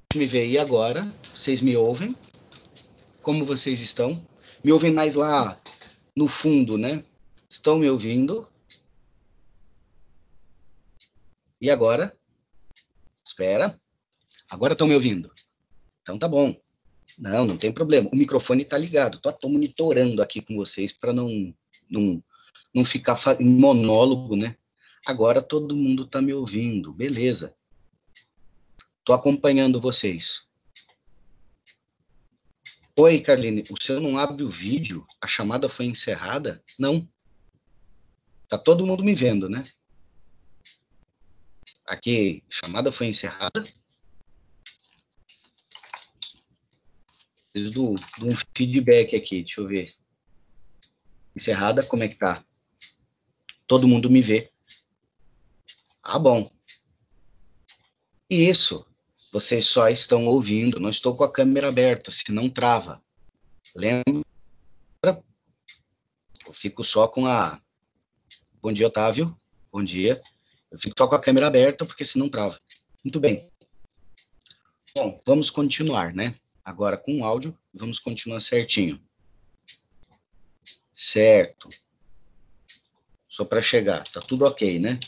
me ver. E agora? Vocês me ouvem? Como vocês estão? Me ouvem mais lá no fundo, né? Estão me ouvindo? E agora? Espera. Agora estão me ouvindo? Então tá bom. Não tem problema. O microfone está ligado. Estou monitorando aqui com vocês para não ficar em monólogo, né? Agora todo mundo está me ouvindo. Beleza. Estou acompanhando vocês. Oi, Carline. O senhor não abre o vídeo? A chamada foi encerrada? Não. Tá todo mundo me vendo, né? Aqui, chamada foi encerrada. Preciso de um feedback aqui, deixa eu ver. Encerrada, como é que tá? Todo mundo me vê. Ah, bom. Isso, vocês só estão ouvindo, não estou com a câmera aberta, senão trava. Lembra? Eu fico só com a... Bom dia, Otávio. Bom dia. Eu fico só com a câmera aberta, porque senão trava. Muito bem. Bom, vamos continuar, né? Agora com o áudio, vamos continuar certinho. Certo. Só para chegar, tá tudo ok, né?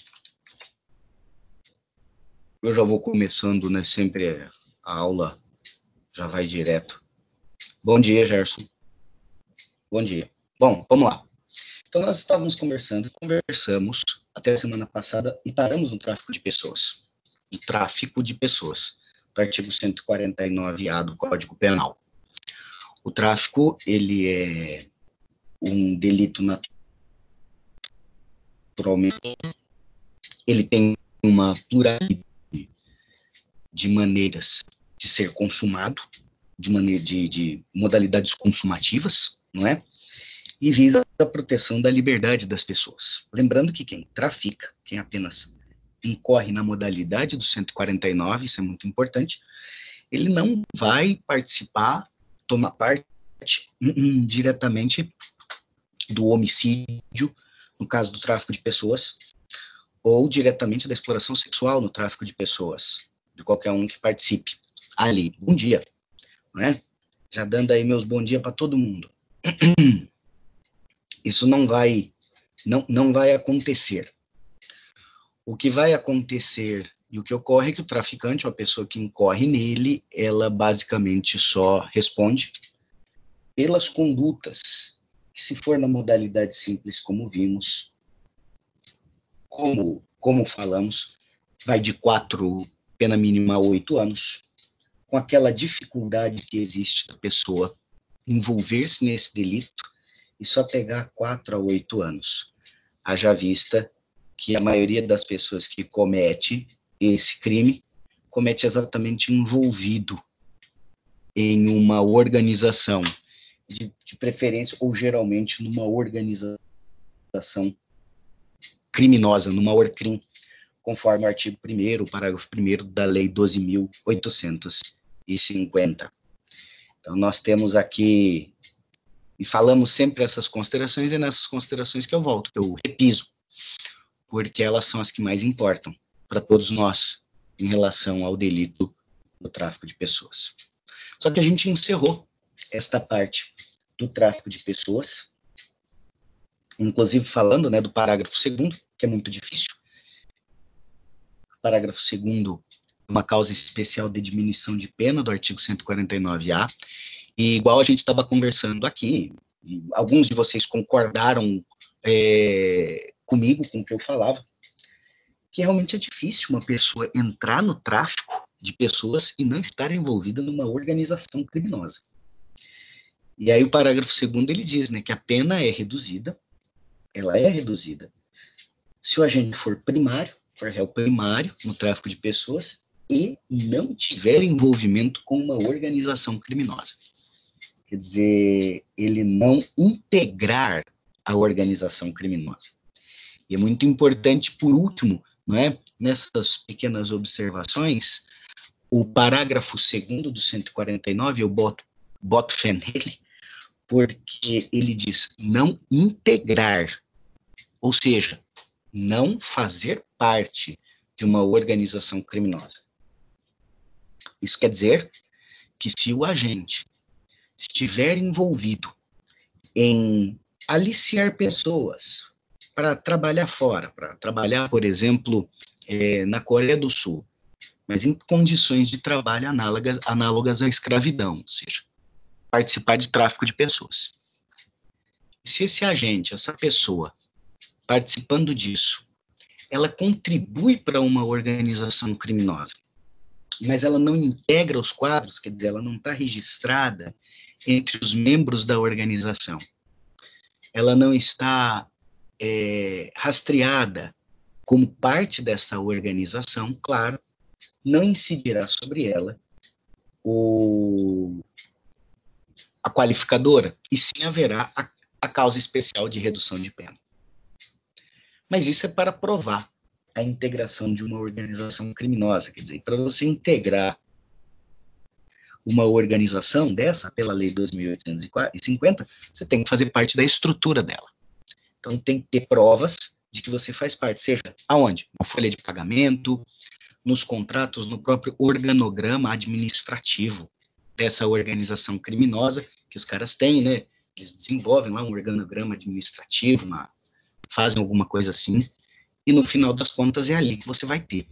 Eu já vou começando, né? Sempre a aula já vai direto. Bom dia, Gerson. Bom dia. Bom, vamos lá. Então, nós estávamos conversamos até a semana passada e paramos no tráfico de pessoas. O tráfico de pessoas, do artigo 149-A do Código Penal. O tráfico, ele é um delito naturalmente, ele tem uma pluralidade de maneiras de ser consumado, de modalidades consumativas, não é? E visa a proteção da liberdade das pessoas. Lembrando que quem trafica, quem apenas incorre na modalidade do 149, isso é muito importante, ele não vai participar, tomar parte diretamente do homicídio, no caso do tráfico de pessoas, ou diretamente da exploração sexual no tráfico de pessoas, de qualquer um que participe ali. Bom dia, né? Já dando aí meus bom dia para todo mundo. Isso não vai acontecer. O que vai acontecer e o que ocorre é que o traficante, ou a pessoa que incorre nele, ela basicamente só responde pelas condutas, que se for na modalidade simples, como vimos, como falamos, vai de 4, pena mínima a 8 anos, com aquela dificuldade que existe da pessoa envolver-se nesse delito e só pegar 4 a 8 anos. Haja vista que a maioria das pessoas que comete esse crime comete exatamente envolvido em uma organização, de preferência, ou geralmente numa organização criminosa, numa ORCRIM, conforme o artigo 1º, o parágrafo 1º da Lei 12.850. Então, nós temos aqui, e falamos sempre essas considerações, e nessas considerações que eu volto, que eu repiso, porque elas são as que mais importam para todos nós em relação ao delito do tráfico de pessoas. Só que a gente encerrou esta parte do tráfico de pessoas, inclusive falando, né, do parágrafo 2º, que é muito difícil. O parágrafo 2º é uma causa especial de diminuição de pena do artigo 149-A, e igual a gente estava conversando aqui, alguns de vocês concordaram comigo, com o que eu falava, que realmente é difícil uma pessoa entrar no tráfico de pessoas e não estar envolvida numa organização criminosa. E aí o parágrafo 2º ele diz, né, que a pena é reduzida, ela é reduzida, se o agente for primário, for réu primário no tráfico de pessoas e não tiver envolvimento com uma organização criminosa. Quer dizer, ele não integrar a organização criminosa. E é muito importante, por último, não é, nessas pequenas observações, o parágrafo 2º do 149, eu boto fé nele, porque ele diz não integrar, ou seja, não fazer parte de uma organização criminosa. Isso quer dizer que se o agente estiver envolvido em aliciar pessoas para trabalhar fora, para trabalhar, por exemplo, na Coreia do Sul, mas em condições de trabalho análogas à escravidão, ou seja, participar de tráfico de pessoas. Se esse agente, essa pessoa, participando disso, ela contribui para uma organização criminosa, mas ela não integra os quadros, quer dizer, ela não está registrada entre os membros da organização, ela não está rastreada como parte dessa organização, claro, não incidirá sobre ela a qualificadora, e sim haverá a causa especial de redução de pena. Mas isso é para provar a integração de uma organização criminosa, quer dizer, para você integrar uma organização dessa, pela Lei 2.850, você tem que fazer parte da estrutura dela. Então, tem que ter provas de que você faz parte, seja aonde? Na folha de pagamento, nos contratos, no próprio organograma administrativo dessa organização criminosa que os caras têm, né? Eles desenvolvem lá um organograma administrativo, fazem alguma coisa assim, e no final das contas é ali que você vai ter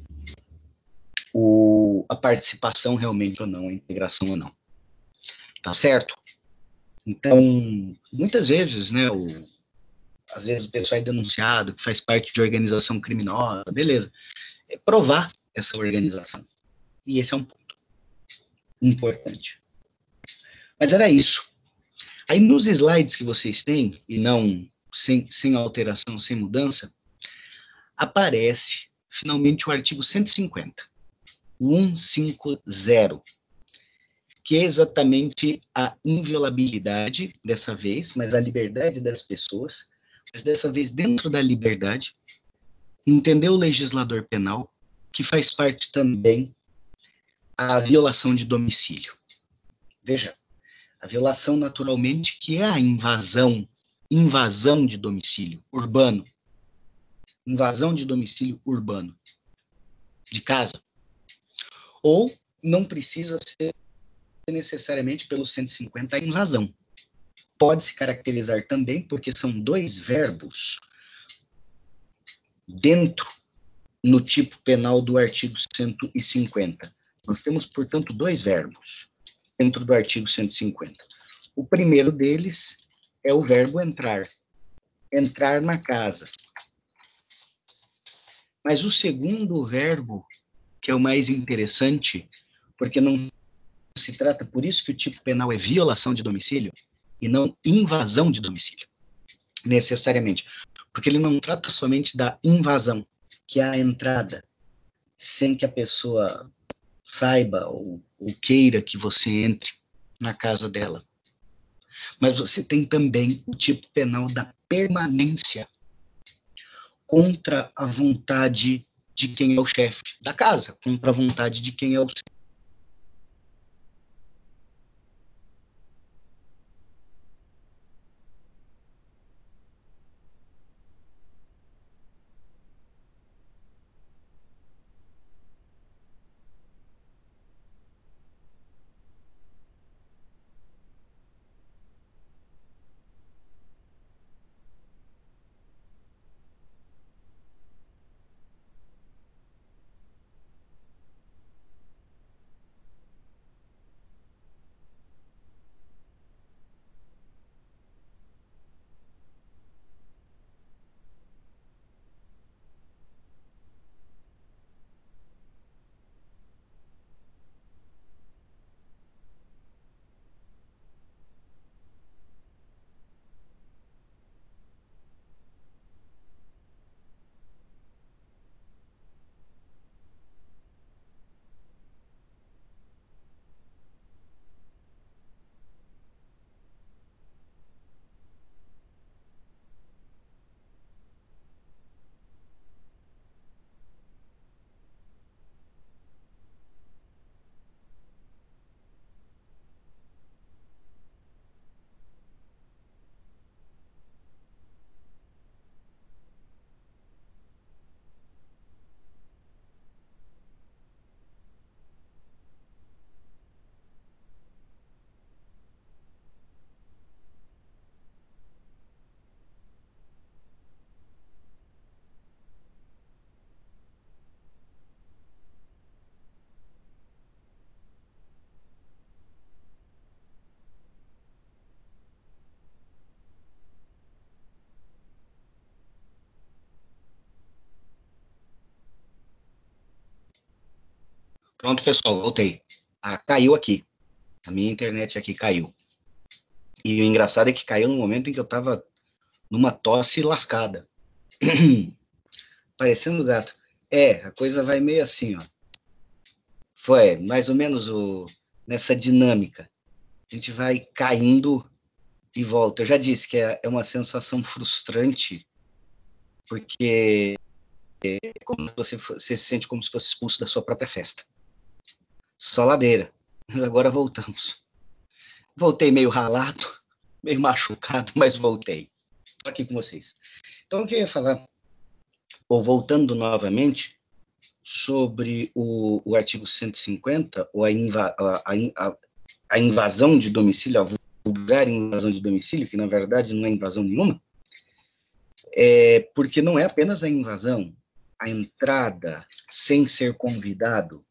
a participação realmente ou não, a integração ou não. Tá certo? Então, muitas vezes, né, às vezes o pessoal é denunciado que faz parte de organização criminosa, beleza. É provar essa organização. E esse é um ponto importante. Mas era isso. Aí nos slides que vocês têm, e não sem alteração, sem mudança, aparece finalmente o artigo 150, o 150, que é exatamente a inviolabilidade, dessa vez, mas a liberdade das pessoas, mas dessa vez dentro da liberdade, entendeu o legislador penal, que faz parte também a violação de domicílio. Veja, a violação naturalmente que é a invasão de domicílio urbano, invasão de domicílio urbano, de casa, ou não precisa ser necessariamente pelo 150 a invasão. Pode se caracterizar também porque são dois verbos dentro no tipo penal do artigo 150. Nós temos, portanto, dois verbos dentro do artigo 150. O primeiro deles é o verbo entrar. Entrar na casa. Mas o segundo verbo, que é o mais interessante, porque não se trata, por isso que o tipo penal é violação de domicílio e não invasão de domicílio, necessariamente. Porque ele não trata somente da invasão, que é a entrada, sem que a pessoa saiba ou queira que você entre na casa dela. Mas você tem também o tipo penal da permanência contra a vontade de quem é o chefe da casa, contra a vontade de quem é o Pronto, pessoal, voltei. Caiu aqui. A minha internet aqui caiu. E o engraçado é que caiu no momento em que eu estava numa tosse lascada. Parecendo gato. A coisa vai meio assim, ó. Foi mais ou menos nessa dinâmica. A gente vai caindo e volta. Eu já disse que é uma sensação frustrante, porque como você se sente como se fosse expulso da sua própria festa. Só ladeira. Mas agora voltamos. Voltei meio ralado, meio machucado, mas voltei. Estou aqui com vocês. Então, o que eu ia falar, ou voltando novamente, sobre o artigo 150, ou a invasão de domicílio, a vulgar invasão de domicílio, que na verdade não é invasão nenhuma, porque não é apenas a invasão, a entrada sem ser convidado.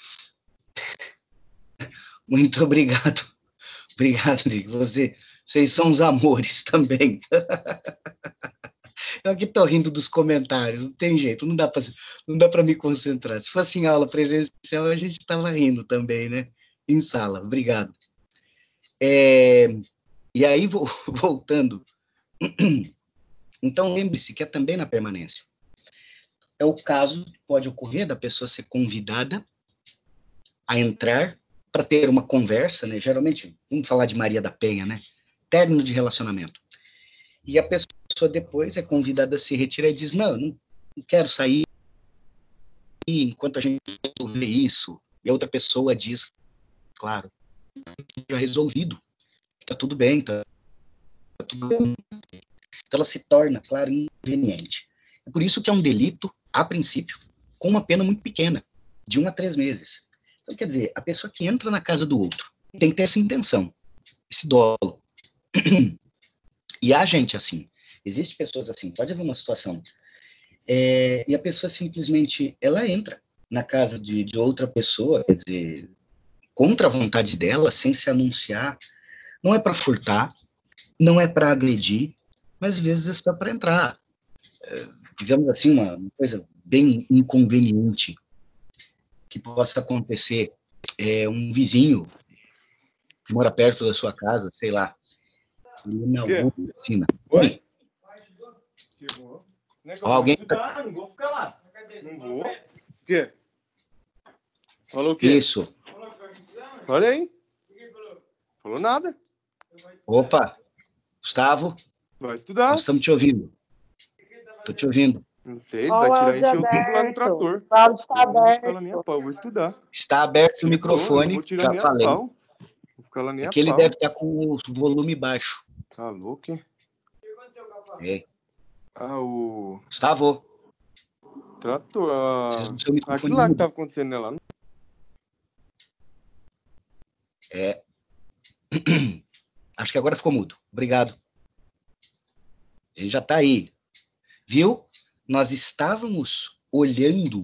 Muito obrigado. Obrigado, Nick. Vocês são os amores também. Eu aqui estou rindo dos comentários, não tem jeito, não dá para me concentrar. Se fosse em aula presencial, a gente estava rindo também, né? Em sala, obrigado. E aí, voltando, então lembre-se que é também na permanência. É o caso que pode ocorrer da pessoa ser convidada a entrar para ter uma conversa, né? Geralmente, vamos falar de Maria da Penha, né? Término de relacionamento. E a pessoa depois é convidada a se retirar e diz, não quero sair enquanto a gente resolver isso. E a outra pessoa diz, claro, já resolvido, tá tudo bem, tá tudo bem. Então ela se torna, claro, inconveniente. É por isso que é um delito, a princípio, com uma pena muito pequena, de 1 a 3 meses. Então, quer dizer, a pessoa que entra na casa do outro tem que ter essa intenção, esse dolo. E há gente assim, existem pessoas assim, pode haver uma situação, e a pessoa simplesmente, ela entra na casa de outra pessoa, quer dizer, contra a vontade dela, sem se anunciar, não é para furtar, não é para agredir, mas às vezes é só para entrar. Digamos assim, uma coisa bem inconveniente que possa acontecer. Um vizinho que mora perto da sua casa, sei lá, ele inaugura a piscina. Oi? Alguém tá... Não vou ficar lá. Não vou. O quê? Falou o quê? Isso. Olha aí. Falou nada. Opa, Gustavo, vai estudar. Nós estamos te ouvindo. Estou te ouvindo. Não sei, ele vai tirar encher o tempo lá no trator. O áudio está Eu vou ficar lá aberto. nem a pau, vou estudar. Está aberto o microfone, vou tirar já nem falei. A pau. Vou ficar lá nem a que ele pau. deve estar com o volume baixo. Tá louco, hein? É. O... Gustavo. Trator. Aquilo mudo. lá que estava acontecendo lá. Acho que agora ficou mudo. Obrigado. Ele já está aí. Viu? Nós estávamos olhando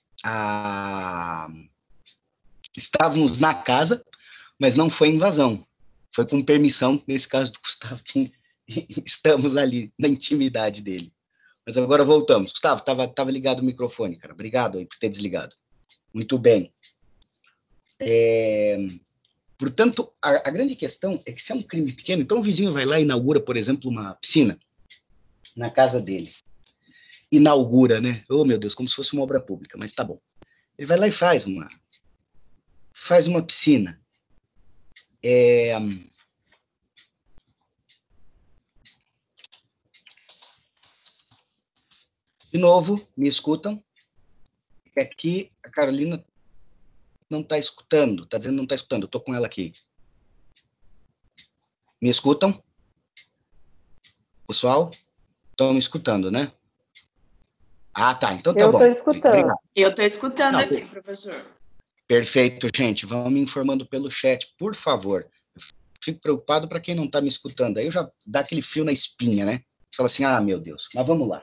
Estávamos na casa, mas não foi invasão. Foi com permissão, nesse caso do Gustavo, que estamos ali na intimidade dele. Mas agora voltamos. Gustavo, estava ligado o microfone, cara. Obrigado aí por ter desligado. Muito bem. Portanto, a grande questão é que se é um crime pequeno, então o vizinho vai lá e inaugura, por exemplo, uma piscina na casa dele. Inaugura, né? Oh, meu Deus, como se fosse uma obra pública, mas tá bom. Ele vai lá e faz uma piscina. De novo, me escutam? Aqui a Carolina não está escutando, está dizendo que não está escutando, eu estou com ela aqui. Me escutam? Pessoal? Estão me escutando, né? Ah, tá, então tá bom. Eu estou escutando. Obrigado. Eu estou escutando aqui, professor. Perfeito, gente. Vão me informando pelo chat, por favor. Eu fico preocupado para quem não está me escutando. Aí eu já dá aquele frio na espinha, né? Você fala assim, meu Deus, mas vamos lá.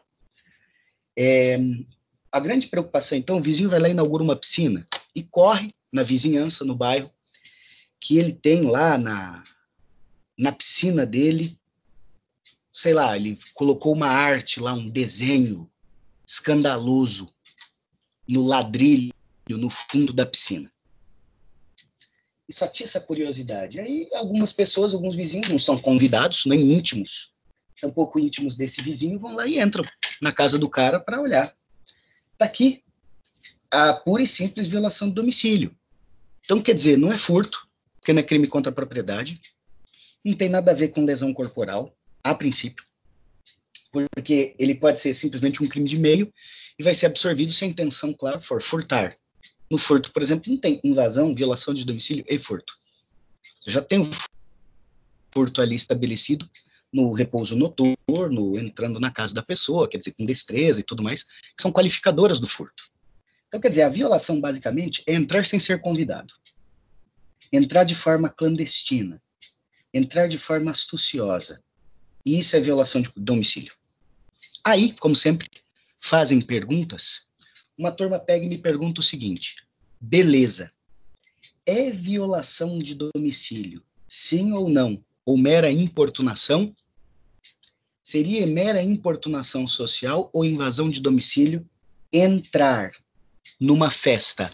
A grande preocupação, então, o vizinho vai lá e inaugura uma piscina e corre na vizinhança, no bairro, que ele tem lá na piscina dele, sei lá, ele colocou uma arte lá, um desenho escandaloso no ladrilho no fundo da piscina. Isso atiça a curiosidade. Aí algumas pessoas, alguns vizinhos, não são convidados, nem íntimos, tão pouco íntimos desse vizinho, vão lá e entram na casa do cara para olhar. Está aqui a pura e simples violação do domicílio. Então, quer dizer, não é furto, porque não é crime contra a propriedade, não tem nada a ver com lesão corporal, a princípio, porque ele pode ser simplesmente um crime de meio e vai ser absorvido se a intenção, claro, for furtar. No furto, por exemplo, não tem invasão, violação de domicílio e furto. Você já tem o furto ali estabelecido no repouso noturno, entrando na casa da pessoa, quer dizer, com destreza e tudo mais, que são qualificadoras do furto. Então, quer dizer, a violação, basicamente, é entrar sem ser convidado. Entrar de forma clandestina. Entrar de forma astuciosa. E isso é violação de domicílio. Aí, como sempre, fazem perguntas. Uma turma pega e me pergunta o seguinte: beleza, é violação de domicílio, sim ou não? Ou mera importunação? Seria mera importunação social ou invasão de domicílio entrar numa festa?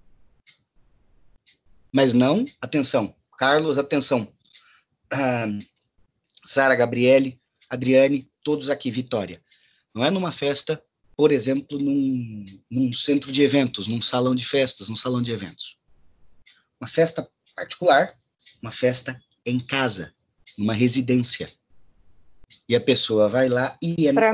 Mas não, atenção, Carlos, atenção, Sara, Gabriele, Adriane, todos aqui, Vitória. Não é numa festa, por exemplo, num centro de eventos, num salão de festas, num salão de eventos. Uma festa particular, uma festa em casa, numa residência. E a pessoa vai lá e entra.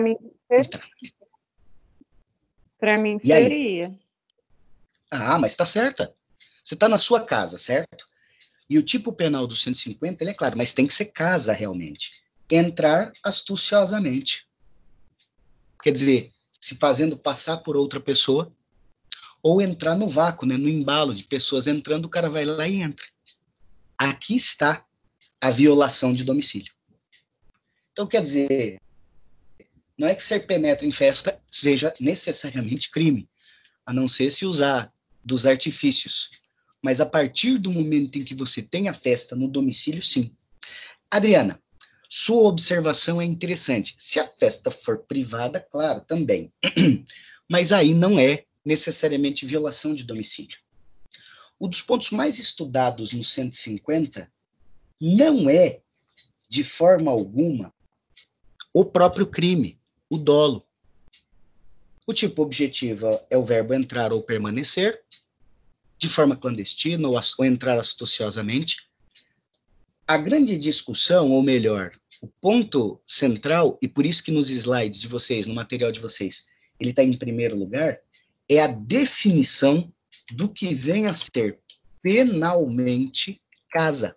Para mim E aí? seria. Ah, mas está certa. Você está na sua casa, certo? E o tipo penal do 150, ele é claro, mas tem que ser casa realmente. Entrar astuciosamente. Quer dizer, se fazendo passar por outra pessoa, ou entrar no vácuo, né, no embalo de pessoas entrando, o cara vai lá e entra. Aqui está a violação de domicílio. Então, quer dizer, não é que ser penetra em festa seja necessariamente crime, a não ser se usar dos artifícios. Mas a partir do momento em que você tem a festa no domicílio, sim. Adriana, sua observação é interessante. Se a festa for privada, claro, também. Mas aí não é necessariamente violação de domicílio. Um dos pontos mais estudados no 150 não é, de forma alguma, o próprio crime, o dolo. O tipo objetivo é o verbo entrar ou permanecer, de forma clandestina ou entrar astuciosamente. A grande discussão, ou melhor, o ponto central, e por isso que nos slides de vocês, no material de vocês, ele está em primeiro lugar, é a definição do que vem a ser penalmente casa.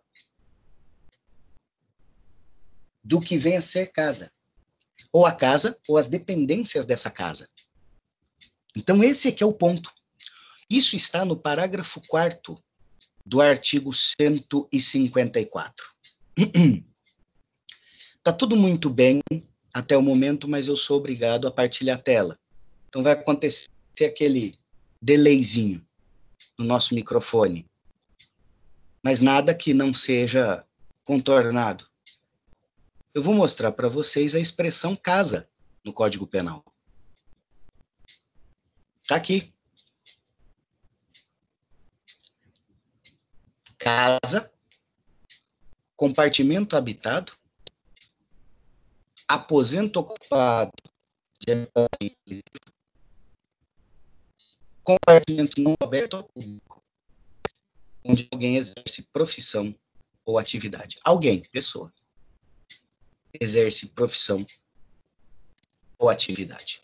Do que vem a ser casa. Ou a casa, ou as dependências dessa casa. Então, esse aqui é o ponto. Isso está no parágrafo 4º do artigo 154. Está tudo muito bem até o momento, mas eu sou obrigado a partilhar a tela. Então, vai acontecer aquele delayzinho no nosso microfone. Mas nada que não seja contornado. Eu vou mostrar para vocês a expressão casa no Código Penal. Está aqui. Casa, compartimento habitado, aposento ocupado, compartimento não aberto ao público, onde alguém exerce profissão ou atividade. Alguém, pessoa, exerce profissão ou atividade.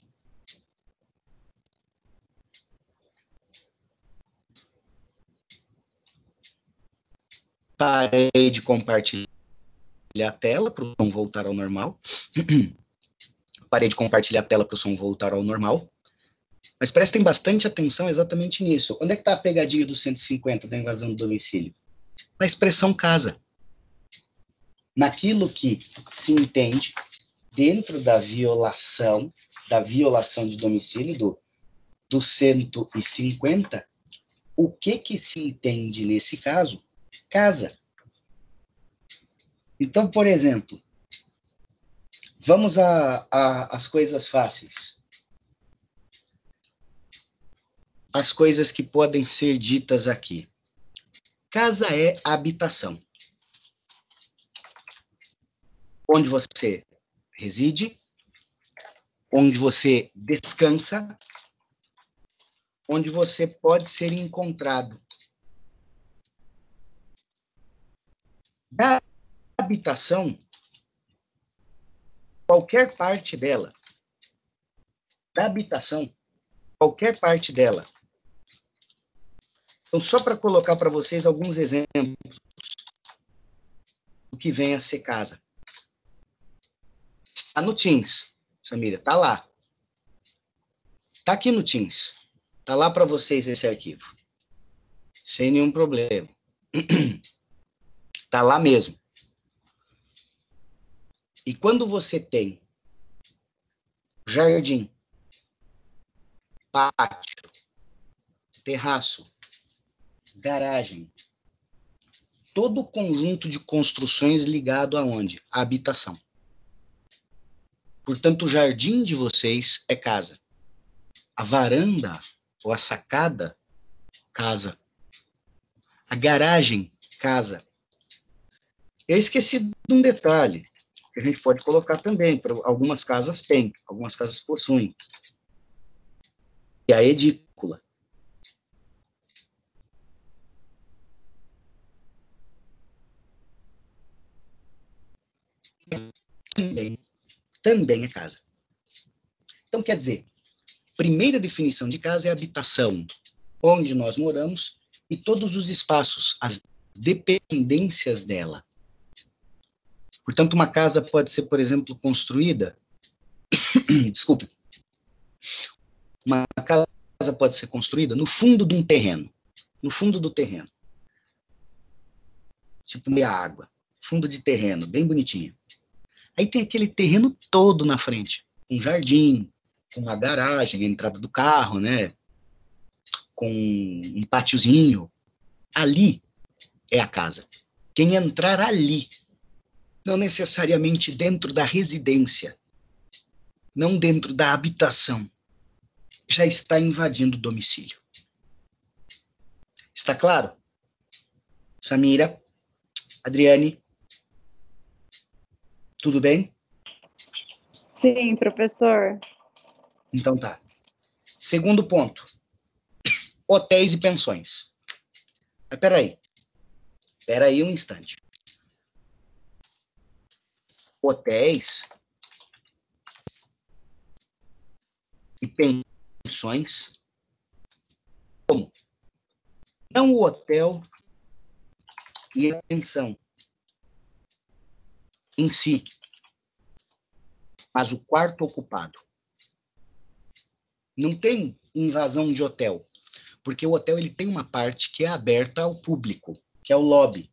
Parei de compartilhar a tela para o som voltar ao normal. Parei de compartilhar a tela para o som voltar ao normal. Mas prestem bastante atenção exatamente nisso. Onde é que está a pegadinha do 150 da invasão do domicílio? Na expressão casa. Naquilo que se entende dentro da violação de domicílio do 150, o que se entende nesse caso? Casa. Então, por exemplo, vamos às coisas fáceis. as coisas que podem ser ditas aqui. Casa é habitação. Onde você reside, onde você descansa, onde você pode ser encontrado. Da habitação, qualquer parte dela, Então, só para colocar para vocês alguns exemplos do que vem a ser casa. Está no Teams, Samira, está lá. Está aqui no Teams. Está lá para vocês esse arquivo. Sem nenhum problema. Está lá mesmo. E quando você tem jardim, pátio, terraço, garagem, todo o conjunto de construções ligado aonde? À habitação. Portanto, o jardim de vocês é casa. A varanda ou a sacada, casa. A garagem, casa. Eu esqueci de um detalhe, que a gente pode colocar também, algumas casas têm, algumas casas possuem. E a edícula. Também é casa. Então, quer dizer, primeira definição de casa é habitação, onde nós moramos e todos os espaços, as dependências dela. Portanto, uma casa pode ser, por exemplo, construída... Desculpe. Uma casa pode ser construída no fundo de um terreno. No fundo do terreno. Tipo meia água. Fundo de terreno, bem bonitinho. Aí tem aquele terreno todo na frente. Um jardim, com uma garagem, a entrada do carro, né? Com um pátiozinho. Ali é a casa. Quem entrar ali, não necessariamente dentro da residência, não dentro da habitação, já está invadindo o domicílio. Está claro? Samira, Adriane, tudo bem? Sim, professor. Então tá. Segundo ponto. Hotéis e pensões. Mas peraí um instante. Hotéis e pensões. Como? Não o hotel e a pensão em si, mas o quarto ocupado. Não tem invasão de hotel, porque o hotel ele tem uma parte que é aberta ao público, que é o lobby.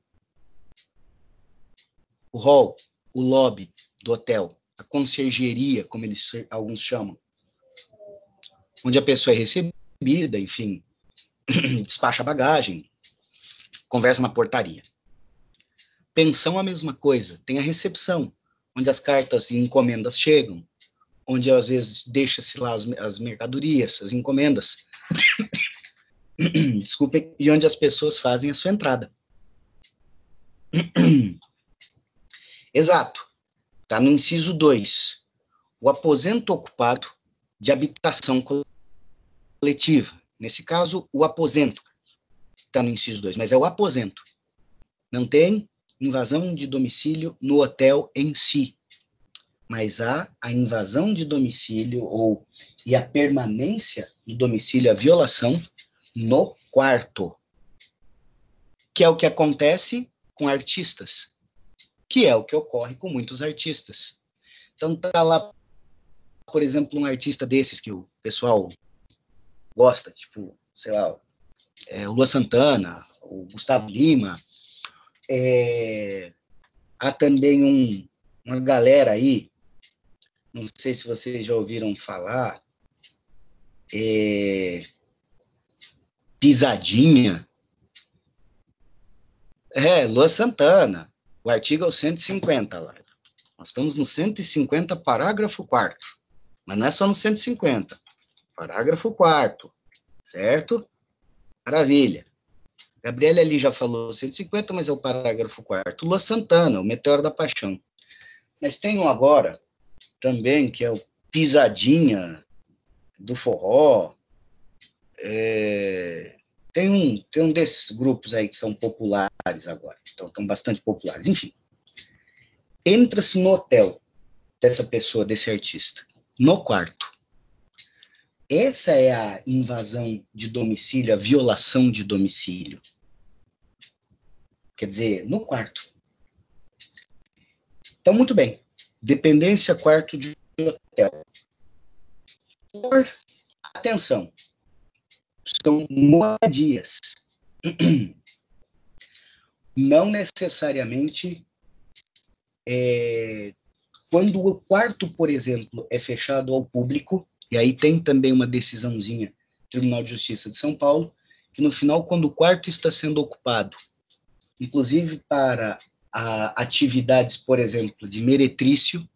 O hall, o lobby do hotel, a conciergeria, como alguns chamam, onde a pessoa é recebida, enfim, despacha a bagagem, conversa na portaria. Pensão, a mesma coisa, tem a recepção, onde as cartas e encomendas chegam, onde às vezes deixa-se lá as mercadorias, as encomendas, desculpem, e onde as pessoas fazem a sua entrada. Exato, está no inciso 2, o aposento ocupado de habitação coletiva, nesse caso, o aposento, está no inciso 2, mas é o aposento, não tem invasão de domicílio no hotel em si, mas há a invasão de domicílio e a permanência do domicílio, a violação no quarto, que é o que acontece com artistas, que é o que ocorre com muitos artistas. Então tá lá, por exemplo, um artista desses que o pessoal gosta, tipo, sei lá, o Luan Santana, o Gustavo Lima. Há também uma galera aí, não sei se vocês já ouviram falar, Pisadinha. Luan Santana. O artigo é o 150 lá. Nós estamos no 150, parágrafo 4º. Mas não é só no 150. Parágrafo 4º. certo? Maravilha. Gabriela ali já falou 150, mas é o parágrafo 4º. Lua Santana, o Meteoro da Paixão. Mas tem um agora, também, que é o Pisadinha do Forró. Tem um desses grupos aí que são populares agora, então estão bastante populares. Enfim, entra-se no hotel dessa pessoa, desse artista, no quarto. Essa é a invasão de domicílio, a violação de domicílio. Quer dizer, no quarto. Então, muito bem. Dependência, quarto de hotel. Atenção. São moradias. Não necessariamente quando o quarto, por exemplo, é fechado ao público, e aí tem também uma decisãozinha do Tribunal de Justiça de São Paulo, que no final, quando o quarto está sendo ocupado, inclusive para atividades, por exemplo, de meretrício,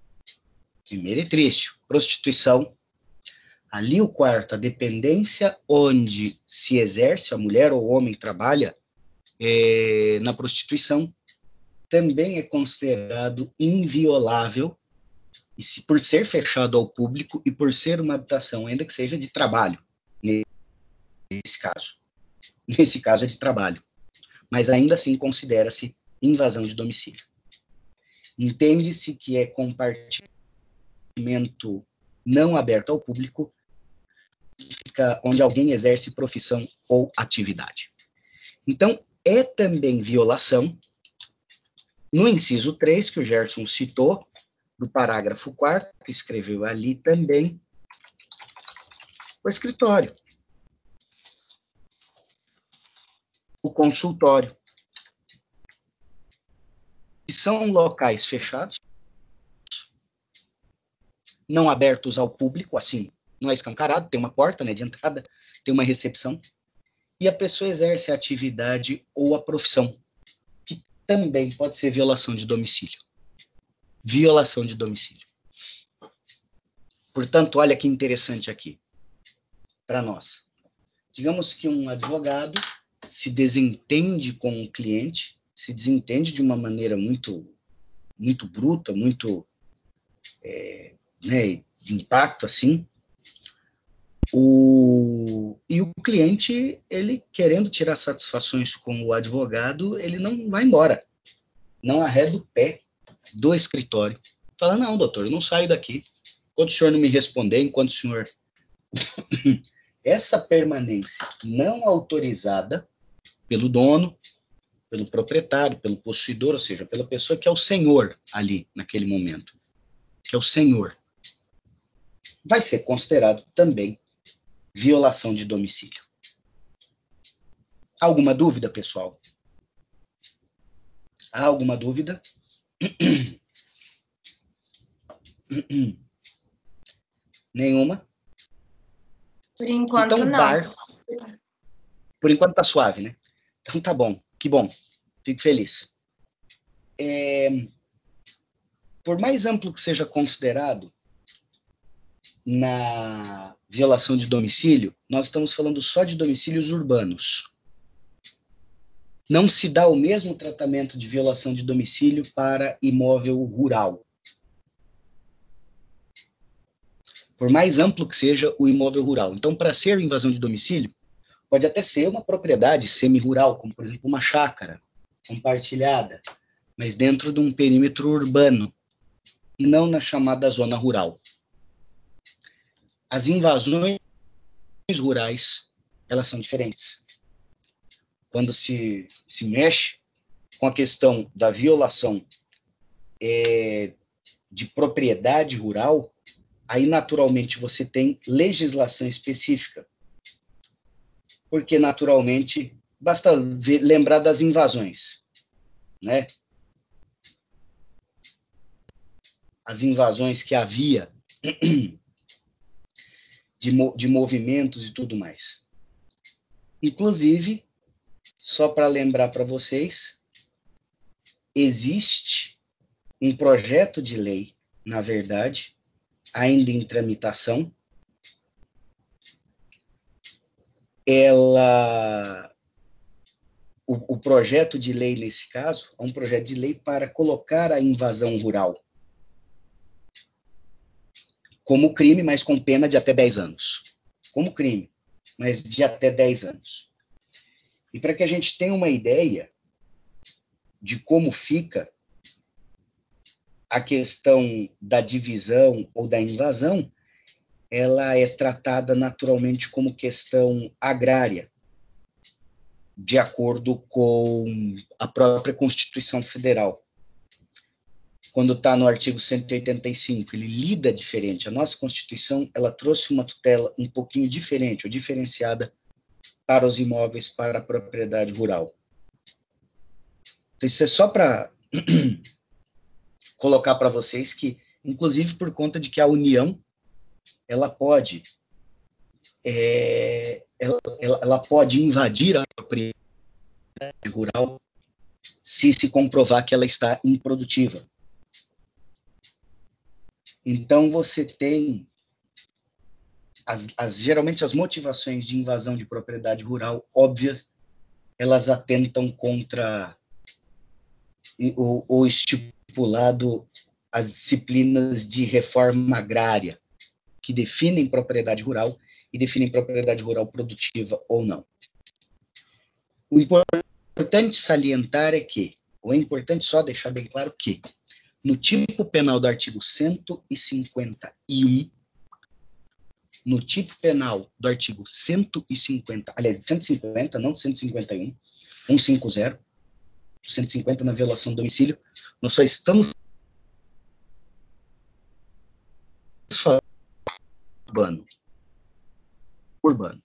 prostituição, ali o quarto, a dependência onde se exerce, a mulher ou o homem trabalha na prostituição, também é considerado inviolável, e por ser fechado ao público e por ser uma habitação, ainda que seja de trabalho, nesse caso. Nesse caso é de trabalho. Mas ainda assim considera-se invasão de domicílio. Entende-se que é compartimento não aberto ao público, onde alguém exerce profissão ou atividade. Então, é também violação, no inciso 3, que o Gerson citou, do parágrafo 4º, que escreveu ali também, o escritório, o consultório, que são locais fechados, não abertos ao público, assim, não é escancarado, tem uma porta, né, de entrada, tem uma recepção, e a pessoa exerce a atividade ou a profissão, que também pode ser violação de domicílio. Violação de domicílio. Portanto, olha que interessante aqui, para nós. Digamos que um advogado se desentende com o cliente, se desentende de uma maneira muito bruta, muito de impacto, assim, e o cliente, ele querendo tirar satisfações com o advogado, ele não vai embora, não arreda o pé do escritório, fala, não, doutor, eu não saio daqui, enquanto o senhor não me responder, enquanto o senhor... Essa permanência não autorizada pelo dono, pelo proprietário, pelo possuidor, ou seja, pela pessoa que é o senhor ali, naquele momento, que é o senhor, vai ser considerado também violação de domicílio. Alguma dúvida, pessoal? Há alguma dúvida? Nenhuma? Por enquanto, então, não. Bar, por enquanto tá suave, né? Então tá bom, que bom. Fico feliz. Por mais amplo que seja considerado na violação de domicílio, nós estamos falando só de domicílios urbanos. Não se dá o mesmo tratamento de violação de domicílio para imóvel rural. Por mais amplo que seja o imóvel rural. Então, para ser invasão de domicílio, pode até ser uma propriedade semi-rural, como, por exemplo, uma chácara compartilhada, mas dentro de um perímetro urbano, e não na chamada zona rural. As invasões rurais, elas são diferentes. Quando se mexe com a questão da violação de propriedade rural, aí naturalmente você tem legislação específica. Porque naturalmente, basta lembrar das invasões, né? As invasões que havia de movimentos e tudo mais. Inclusive, só para lembrar para vocês, existe um projeto de lei, na verdade, ainda em tramitação, o projeto de lei, nesse caso, é um projeto de lei para colocar a invasão rural como crime, mas com pena de até 10 anos. Como crime, mas de até 10 anos. E para que a gente tenha uma ideia de como fica a questão da divisão ou da invasão, ela é tratada naturalmente como questão agrária, de acordo com a própria Constituição Federal. Quando está no artigo 185, ele lida diferente. A nossa Constituição, ela trouxe uma tutela um pouquinho diferente, ou diferenciada para os imóveis, para a propriedade rural. Então, isso é só para colocar para vocês que, inclusive por conta de que a União, ela pode ela pode invadir a propriedade rural se comprovar que ela está improdutiva. Então, você tem, geralmente, as motivações de invasão de propriedade rural, óbvias, elas atentam contra o estipulado, as disciplinas de reforma agrária, que definem propriedade rural e definem propriedade rural produtiva ou não. O importante salientar é que, ou é importante só deixar bem claro que, no tipo penal do artigo 151, no tipo penal do artigo 150, aliás, 150, não 151, 150, 150 na violação do domicílio, nós só estamos falando urbano.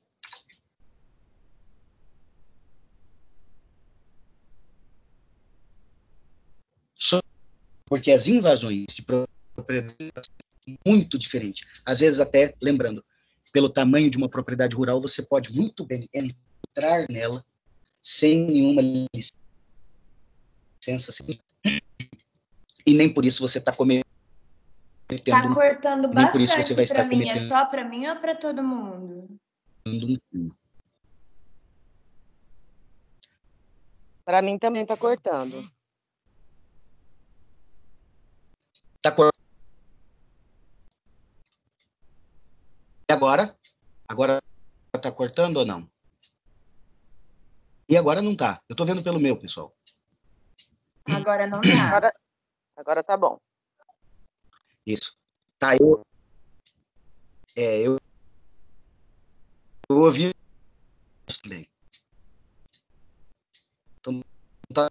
Só porque as invasões de propriedade são muito diferentes. Às vezes, até, lembrando, pelo tamanho de uma propriedade rural, você pode muito bem entrar nela sem nenhuma licença. E nem por isso você está cometendo... Tá cortando nem por isso você vai bastante para estar mim. cometendo... É só para mim ou para todo mundo? Para mim também está cortando. Tá cortando. E agora? Agora tá cortando ou não? E agora não tá. Eu tô vendo pelo meu, pessoal. Agora não tá. Agora tá bom. Isso. Tá, eu ouvi também. Então, tá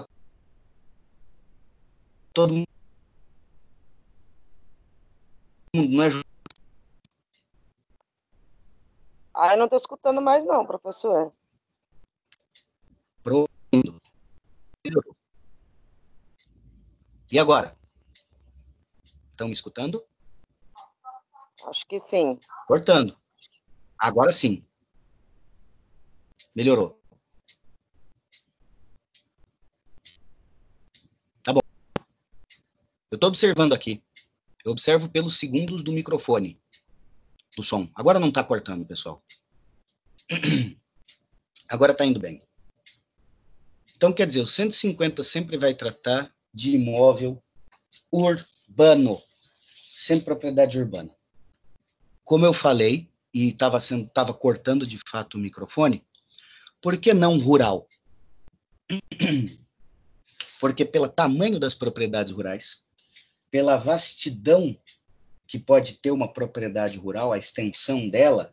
todo mundo, não é justo. Eu não estou escutando mais não, professor. Pronto. E agora? Estão me escutando? Acho que sim. Cortando. Agora sim. Melhorou. Tá bom. Eu estou observando aqui. Eu observo pelos segundos do microfone, do som. Agora não está cortando, pessoal. Agora está indo bem. Então, quer dizer, o 150 sempre vai tratar de imóvel urbano, sem propriedade urbana. Como eu falei, e estava cortando de fato o microfone, por que não rural? Porque pelo tamanho das propriedades rurais, pela vastidão que pode ter uma propriedade rural, a extensão dela,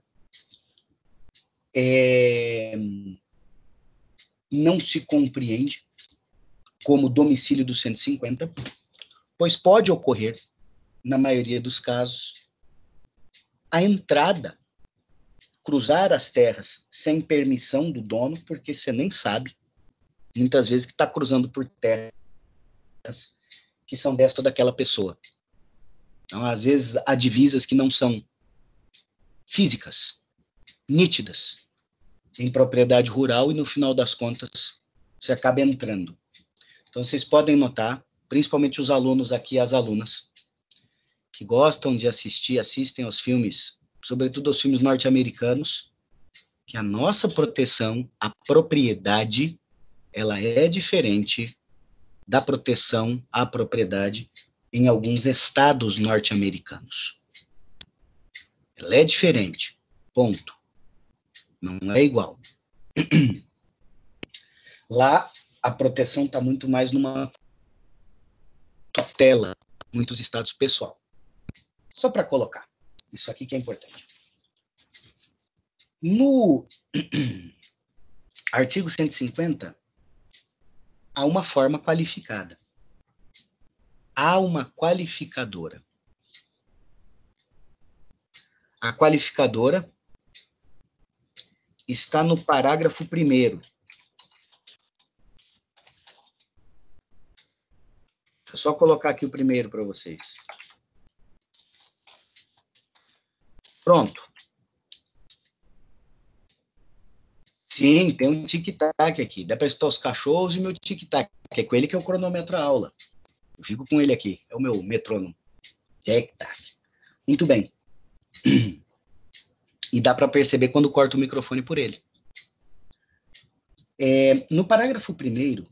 não se compreende como domicílio do 150, pois pode ocorrer, na maioria dos casos, a entrada, cruzar as terras sem permissão do dono, porque você nem sabe, muitas vezes, que está cruzando por terras que são desta ou daquela pessoa. Então, às vezes, há divisas que não são físicas, nítidas, em propriedade rural, e no final das contas, você acaba entrando. Então, vocês podem notar, principalmente os alunos aqui, as alunas, que gostam de assistem aos filmes, sobretudo aos filmes norte-americanos, que a nossa proteção, a propriedade, ela é diferente da proteção à propriedade em alguns estados norte-americanos. Ela é diferente, ponto. Não é igual. Lá, a proteção está muito mais numa tutela, muitos estados pessoal. Só para colocar. Isso aqui que é importante. No artigo 150, há uma forma qualificada. Há uma qualificadora. A qualificadora está no parágrafo 1º. Vou só colocar aqui o primeiro para vocês. Pronto. Sim, tem um tic-tac aqui. Dá para escutar os cachorros e o meu tic-tac. É com ele que eu cronometro a aula. Eu fico com ele aqui. É o meu metrônomo. Tic-tac. Muito bem. E dá para perceber quando corto o microfone por ele. No parágrafo 1º,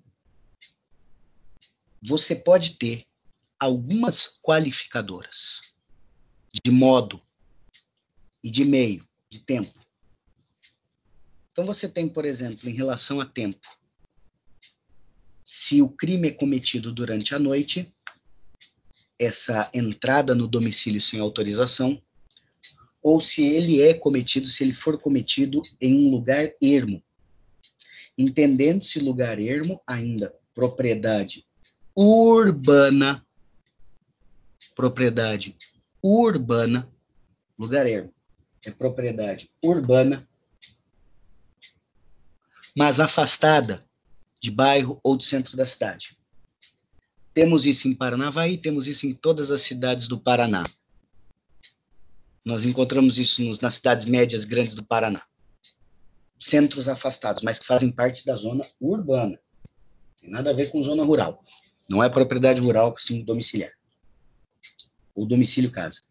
você pode ter algumas qualificadoras de modo e de meio, de tempo. Então, você tem, por exemplo, em relação a tempo, se o crime é cometido durante a noite, essa entrada no domicílio sem autorização, ou se ele é cometido, se ele for cometido em um lugar ermo. Entendendo-se lugar ermo, ainda propriedade urbana, lugar ermo, é propriedade urbana, mas afastada de bairro ou do centro da cidade. Temos isso em Paranavaí, temos isso em todas as cidades do Paraná. Nós encontramos isso nas cidades médias grandes do Paraná. Centros afastados, mas que fazem parte da zona urbana. Não tem nada a ver com zona rural. Não é propriedade rural, sim domiciliar. Ou domicílio casa.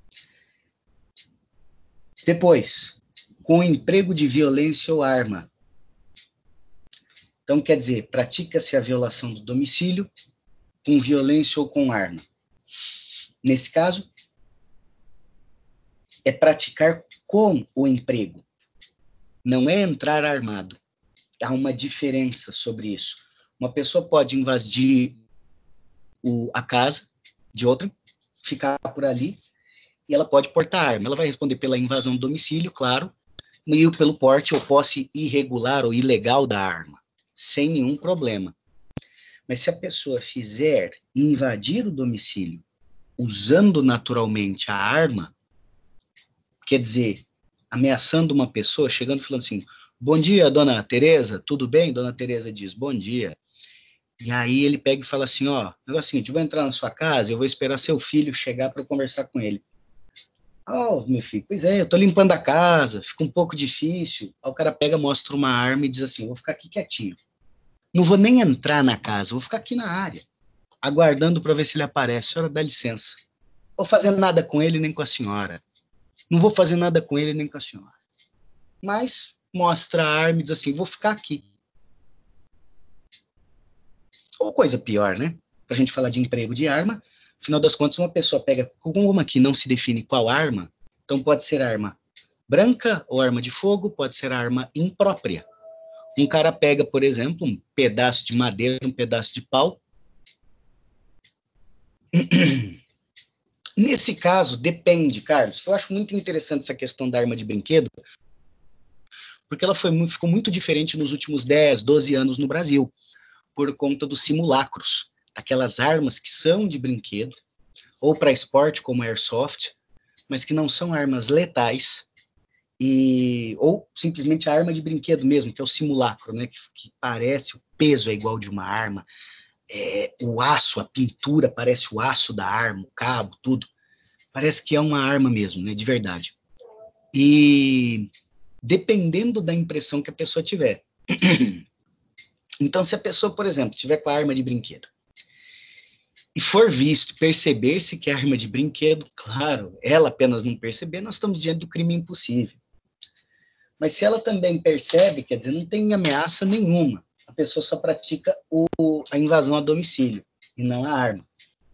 Depois, com emprego de violência ou arma. Então, quer dizer, pratica-se a violação do domicílio com violência ou com arma. Nesse caso, é praticar com o emprego. Não é entrar armado. Há uma diferença sobre isso. Uma pessoa pode invadir a casa de outra, ficar por ali, e ela pode portar arma. Ela vai responder pela invasão do domicílio, claro, e pelo porte ou posse irregular ou ilegal da arma, sem nenhum problema. Mas se a pessoa fizer invadir o domicílio usando naturalmente a arma, quer dizer, ameaçando uma pessoa, chegando e falando assim, bom dia, dona Tereza, tudo bem? Dona Tereza diz, bom dia. E aí ele pega e fala assim, ó, negócio seguinte, eu vou entrar na sua casa, eu vou esperar seu filho chegar para conversar com ele. Oh, meu filho, pois é, eu tô limpando a casa, fica um pouco difícil. Aí o cara pega, mostra uma arma e diz assim, vou ficar aqui quietinho. Não vou nem entrar na casa, vou ficar aqui na área, aguardando para ver se ele aparece. A senhora dá licença. Não vou fazer nada com ele nem com a senhora. Não vou fazer nada com ele nem com a senhora. Mas mostra a arma e diz assim, vou ficar aqui. Ou coisa pior, né? Pra gente falar de emprego de arma, afinal das contas, uma pessoa pega, como aqui não se define qual arma, então pode ser arma branca ou arma de fogo, pode ser arma imprópria. Um cara pega, por exemplo, um pedaço de madeira, um pedaço de pau. Nesse caso, depende, Carlos. Eu acho muito interessante essa questão da arma de brinquedo, porque ela ficou muito diferente nos últimos 10, 12 anos no Brasil, por conta dos simulacros. Aquelas armas que são de brinquedo, ou para esporte, como airsoft, mas que não são armas letais, ou simplesmente a arma de brinquedo mesmo, que é o simulacro, né, que parece, o peso é igual de uma arma, o aço, a pintura parece o aço da arma, o cabo, tudo. Parece que é uma arma mesmo, né, de verdade. E dependendo da impressão que a pessoa tiver. Então, se a pessoa, por exemplo, tiver com a arma de brinquedo, e for visto, perceber-se que é arma de brinquedo, claro, ela apenas não perceber, nós estamos diante do crime impossível. Mas se ela também percebe, quer dizer, não tem ameaça nenhuma, a pessoa só pratica a invasão a domicílio, e não a arma.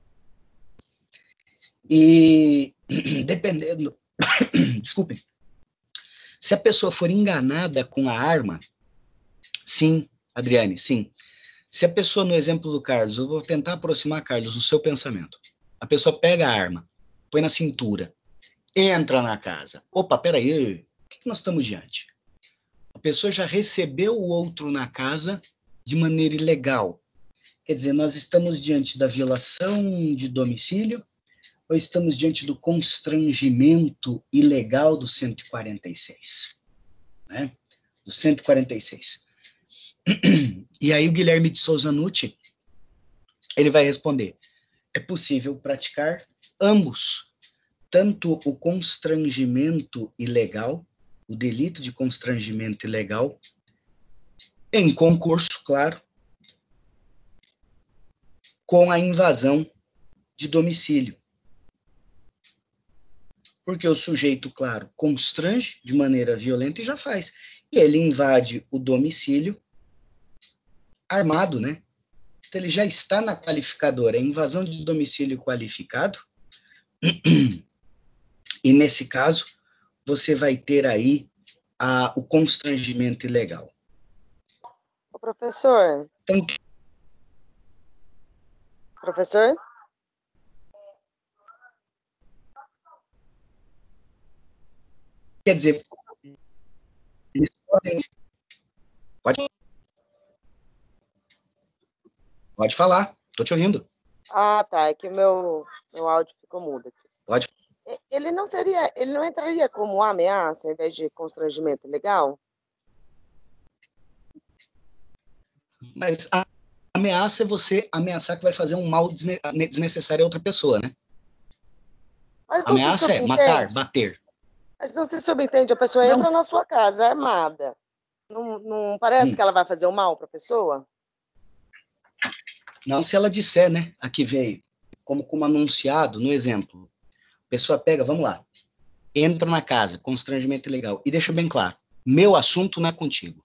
E dependendo, desculpem, se a pessoa for enganada com a arma, sim, Adriane, sim. Se a pessoa, no exemplo do Carlos, eu vou tentar aproximar, Carlos, no seu pensamento. A pessoa pega a arma, põe na cintura, entra na casa. Opa, peraí, o que nós estamos diante? A pessoa já recebeu o outro na casa de maneira ilegal. Quer dizer, nós estamos diante da violação de domicílio ou estamos diante do constrangimento ilegal do 146? Né? Do 146. E aí o Guilherme de Souza Nucci, ele vai responder, é possível praticar ambos, tanto o constrangimento ilegal, o delito de constrangimento ilegal, em concurso, claro, com a invasão de domicílio. Porque o sujeito, claro, constrange de maneira violenta e já faz. E ele invade o domicílio armado, né? Então ele já está na qualificadora, é invasão de domicílio qualificado. E nesse caso, você vai ter aí o constrangimento ilegal. Ô, professor. Então, professor? Quer dizer, eles podem... Pode falar, estou te ouvindo. Ah, tá, é que meu áudio ficou mudo aqui. Pode. Ele não entraria como ameaça ao invés de constrangimento ilegal? Mas a ameaça é você ameaçar que vai fazer um mal desnecessário a outra pessoa, né? Mas A ameaça é matar, bater. Mas não se subentende, a pessoa entra na sua casa armada. Não parece que ela vai fazer o mal para a pessoa? Não, se ela disser, né? Aqui veio, como anunciado, no exemplo. A pessoa pega, vamos lá, entra na casa, constrangimento ilegal, e deixa bem claro, meu assunto não é contigo.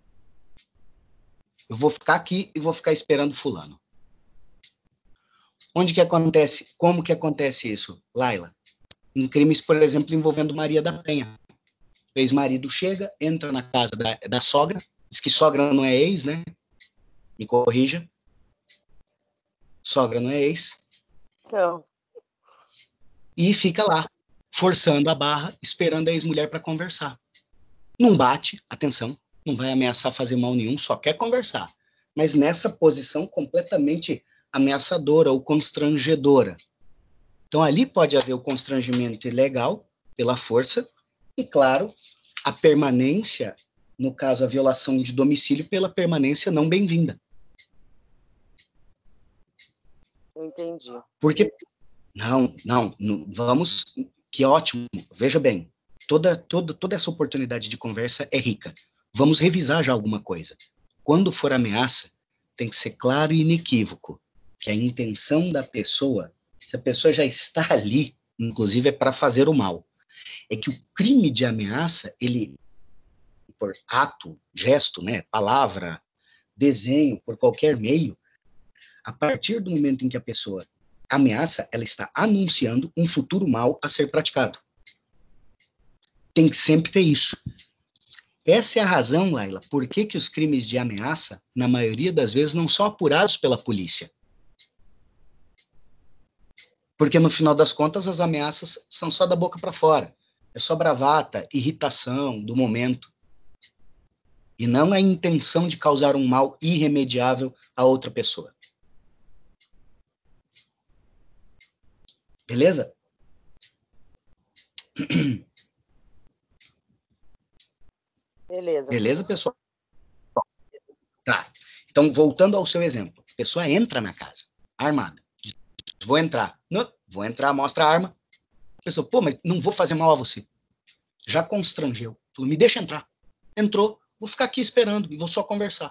Eu vou ficar aqui e vou ficar esperando fulano. Onde que acontece, como que acontece isso, Laila? Em crimes, por exemplo, envolvendo Maria da Penha. O ex-marido chega, entra na casa da sogra, diz que sogra não é ex, né? Me corrija. Sogra não é ex. Não. E fica lá, forçando a barra, esperando a ex-mulher para conversar. Não bate, atenção, não vai ameaçar fazer mal nenhum, só quer conversar. Mas nessa posição completamente ameaçadora ou constrangedora. Então, ali pode haver o constrangimento ilegal pela força e, claro, a permanência, no caso, a violação de domicílio pela permanência não bem-vinda. Eu entendi. Porque, não, vamos, que ótimo, veja bem, toda essa oportunidade de conversa é rica. Vamos revisar já alguma coisa. Quando for ameaça, tem que ser claro e inequívoco que a intenção da pessoa, se a pessoa já está ali, inclusive é para fazer o mal, é que o crime de ameaça, ele, por ato, gesto, né, palavra, desenho, por qualquer meio, a partir do momento em que a pessoa ameaça, ela está anunciando um futuro mal a ser praticado. Tem que sempre ter isso. Essa é a razão, Laila, por que os crimes de ameaça, na maioria das vezes, não são apurados pela polícia. Porque, no final das contas, as ameaças são só da boca para fora. É só bravata, irritação do momento. E não a intenção de causar um mal irremediável a outra pessoa. Beleza? Beleza, pessoal? Tá. Então, voltando ao seu exemplo. A pessoa entra na casa, armada. Vou entrar. Não, vou entrar, mostra a arma. A pessoa, pô, mas não vou fazer mal a você. Já constrangeu. Falou, me deixa entrar. Entrou, vou ficar aqui esperando e vou só conversar.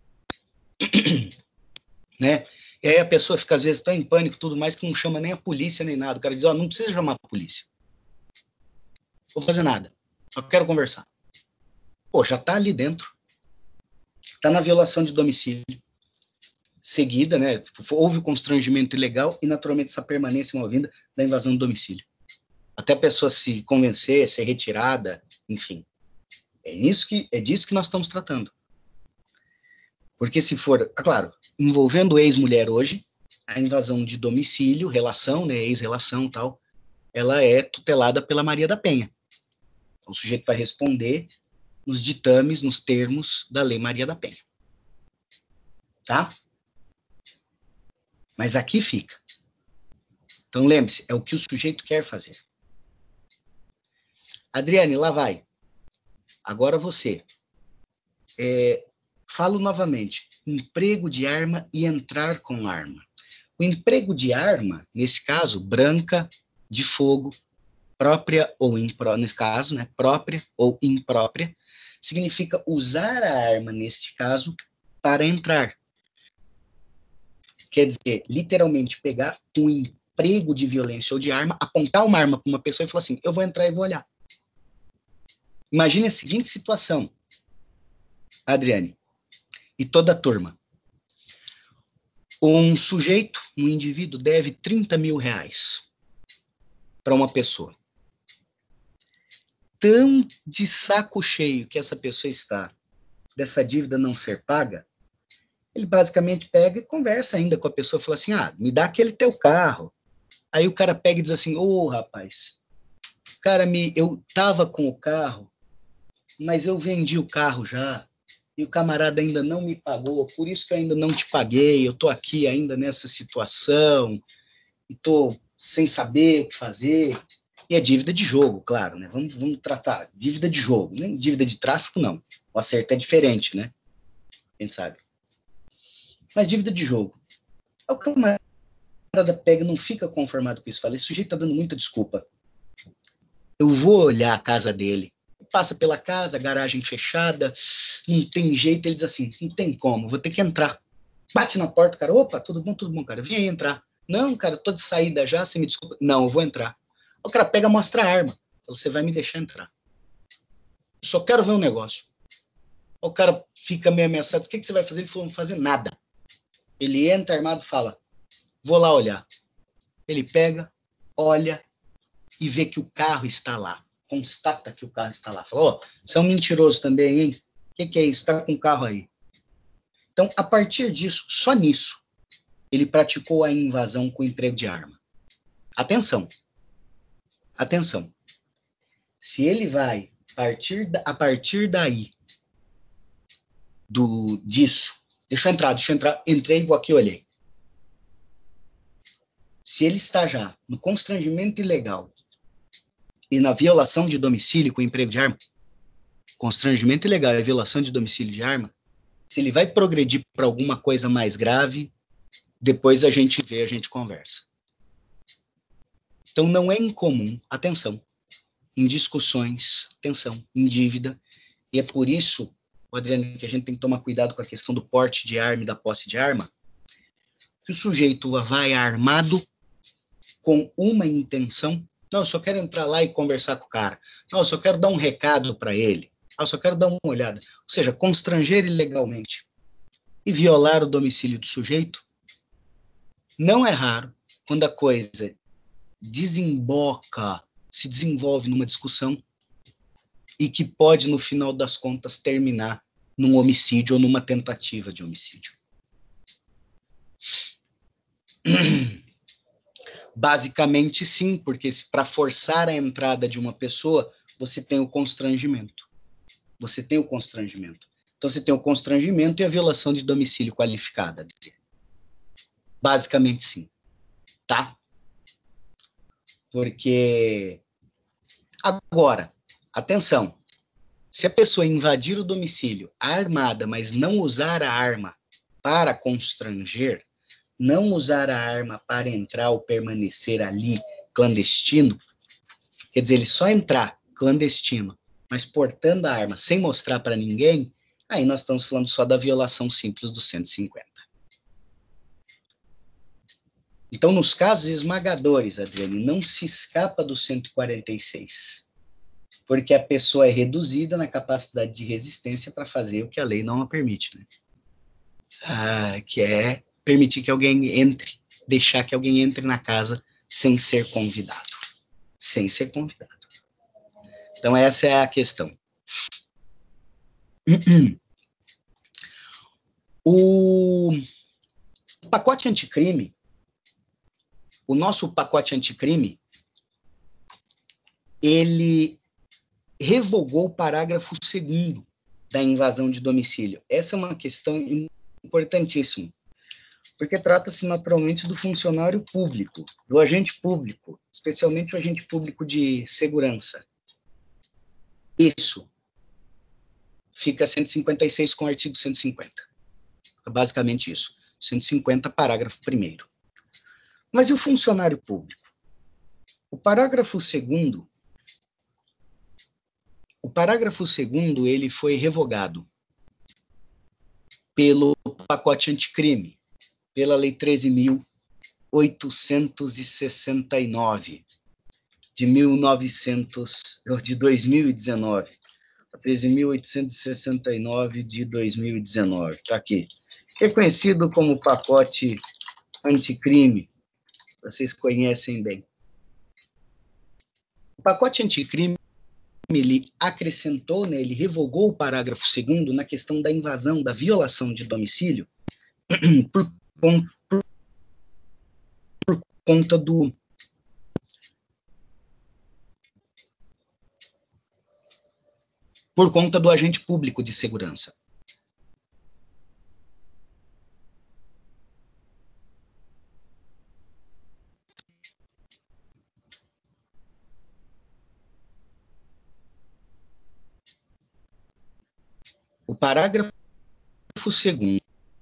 Né? E aí a pessoa fica, às vezes, tão em pânico e tudo mais, que não chama nem a polícia nem nada. O cara diz, ó, não precisa chamar a polícia. Não vou fazer nada. Só quero conversar. Pô, já está ali dentro. Está na violação de domicílio. Seguida, né? Houve o constrangimento ilegal e, naturalmente, essa permanência movida da invasão do domicílio. Até a pessoa se convencer, ser retirada, enfim. É disso que nós estamos tratando. Porque se for, claro, envolvendo ex-mulher hoje, a invasão de domicílio, relação, né, ex-relação e tal, ela é tutelada pela Maria da Penha. O sujeito vai responder nos ditames, nos termos da Lei Maria da Penha. Tá? Mas aqui fica. Então, lembre-se, é o que o sujeito quer fazer. Adriane, lá vai. Agora você. Falo novamente. Emprego de arma e entrar com arma. O emprego de arma, nesse caso, branca, de fogo, própria ou imprópria, nesse caso, né, própria ou imprópria, significa usar a arma, neste caso, para entrar. Quer dizer, literalmente, pegar um emprego de violência ou de arma, apontar uma arma para uma pessoa e falar assim, eu vou entrar e vou olhar. Imagine a seguinte situação, Adriane, e toda a turma. Um sujeito, um indivíduo, deve 30 mil reais para uma pessoa. Tão de saco cheio que essa pessoa está dessa dívida não ser paga, ele basicamente pega e conversa ainda com a pessoa, fala assim, me dá aquele teu carro. Aí o cara pega e diz assim, rapaz, cara, eu tava com o carro, mas eu vendi o carro já, e o camarada ainda não me pagou, por isso que eu ainda não te paguei, eu tô aqui ainda nessa situação, e tô sem saber o que fazer. E é dívida de jogo, claro, né? Vamos tratar dívida de jogo, nem dívida de tráfico, não. O acerto é diferente, né? Quem sabe? Mas dívida de jogo. O camarada pega e não fica conformado com isso. Fala, esse sujeito tá dando muita desculpa. Eu vou olhar a casa dele. Passa pela casa, garagem fechada, não tem jeito. Ele diz assim, não tem como, vou ter que entrar. Bate na porta, cara, opa, tudo bom, cara, vem aí entrar. Não, cara, eu tô de saída já, você me desculpa. Não, eu vou entrar. O cara pega e mostra a arma. Você vai me deixar entrar. Eu só quero ver um negócio. O cara fica meio ameaçado. O que você vai fazer? Ele falou, não vou fazer nada. Ele entra armado e fala, vou lá olhar. Ele pega, olha e vê que o carro está lá. Constata que o carro está lá. Fala, você é um mentiroso também, hein? O que é isso? Está com o carro aí. Então, a partir disso, só nisso, ele praticou a invasão com emprego de arma. Atenção. Se ele vai, a partir daí, disso, deixa eu entrar, entrei, vou aqui, olhei. Se ele está já no constrangimento ilegal e na violação de domicílio com emprego de arma, constrangimento ilegal e violação de domicílio de arma, se ele vai progredir para alguma coisa mais grave, depois a gente vê, a gente conversa. Então não é incomum, atenção, em discussões, atenção, em dívida, e é por isso, Adriano, que a gente tem que tomar cuidado com a questão do porte de arma e da posse de arma, que o sujeito vai armado com uma intenção. Não, eu só quero entrar lá e conversar com o cara. Não, eu só quero dar um recado para ele. Eu só quero dar uma olhada. Ou seja, constranger ilegalmente e violar o domicílio do sujeito. Não é raro quando a coisa se desenvolve numa discussão e que pode, no final das contas, terminar num homicídio ou numa tentativa de homicídio. Basicamente, sim, porque para forçar a entrada de uma pessoa, você tem o constrangimento. Então, você tem o constrangimento e a violação de domicílio qualificada. Basicamente, sim. Tá? Porque, agora, atenção, se a pessoa invadir o domicílio armada, mas não usar a arma para constranger, não usar a arma para entrar ou permanecer ali clandestino, quer dizer, ele só entrar clandestino, mas portando a arma sem mostrar para ninguém, aí nós estamos falando só da violação simples do 150. Então, nos casos esmagadores, Adriane, não se escapa do 146. porque a pessoa é reduzida na capacidade de resistência para fazer o que a lei não a permite, né? Que é permitir que alguém entre, deixar que alguém entre na casa sem ser convidado. Sem ser convidado. Então, essa é a questão. O pacote anticrime, o nosso pacote anticrime, ele revogou o parágrafo 2º da invasão de domicílio. Essa é uma questão importantíssima, porque trata-se naturalmente do funcionário público, do agente público, especialmente o agente público de segurança. Isso fica 156 com o artigo 150. É basicamente isso. 150, parágrafo 1º. Mas e o funcionário público? O parágrafo 2º, ele foi revogado pelo pacote anticrime, pela Lei 13.869 de 2019. 13.869 de 2019. Está aqui. Reconhecido como pacote anticrime. Vocês conhecem bem. O pacote anticrime, ele acrescentou, né, ele revogou o parágrafo 2º na questão da invasão, da violação de domicílio, por conta do agente público de segurança. O parágrafo 2º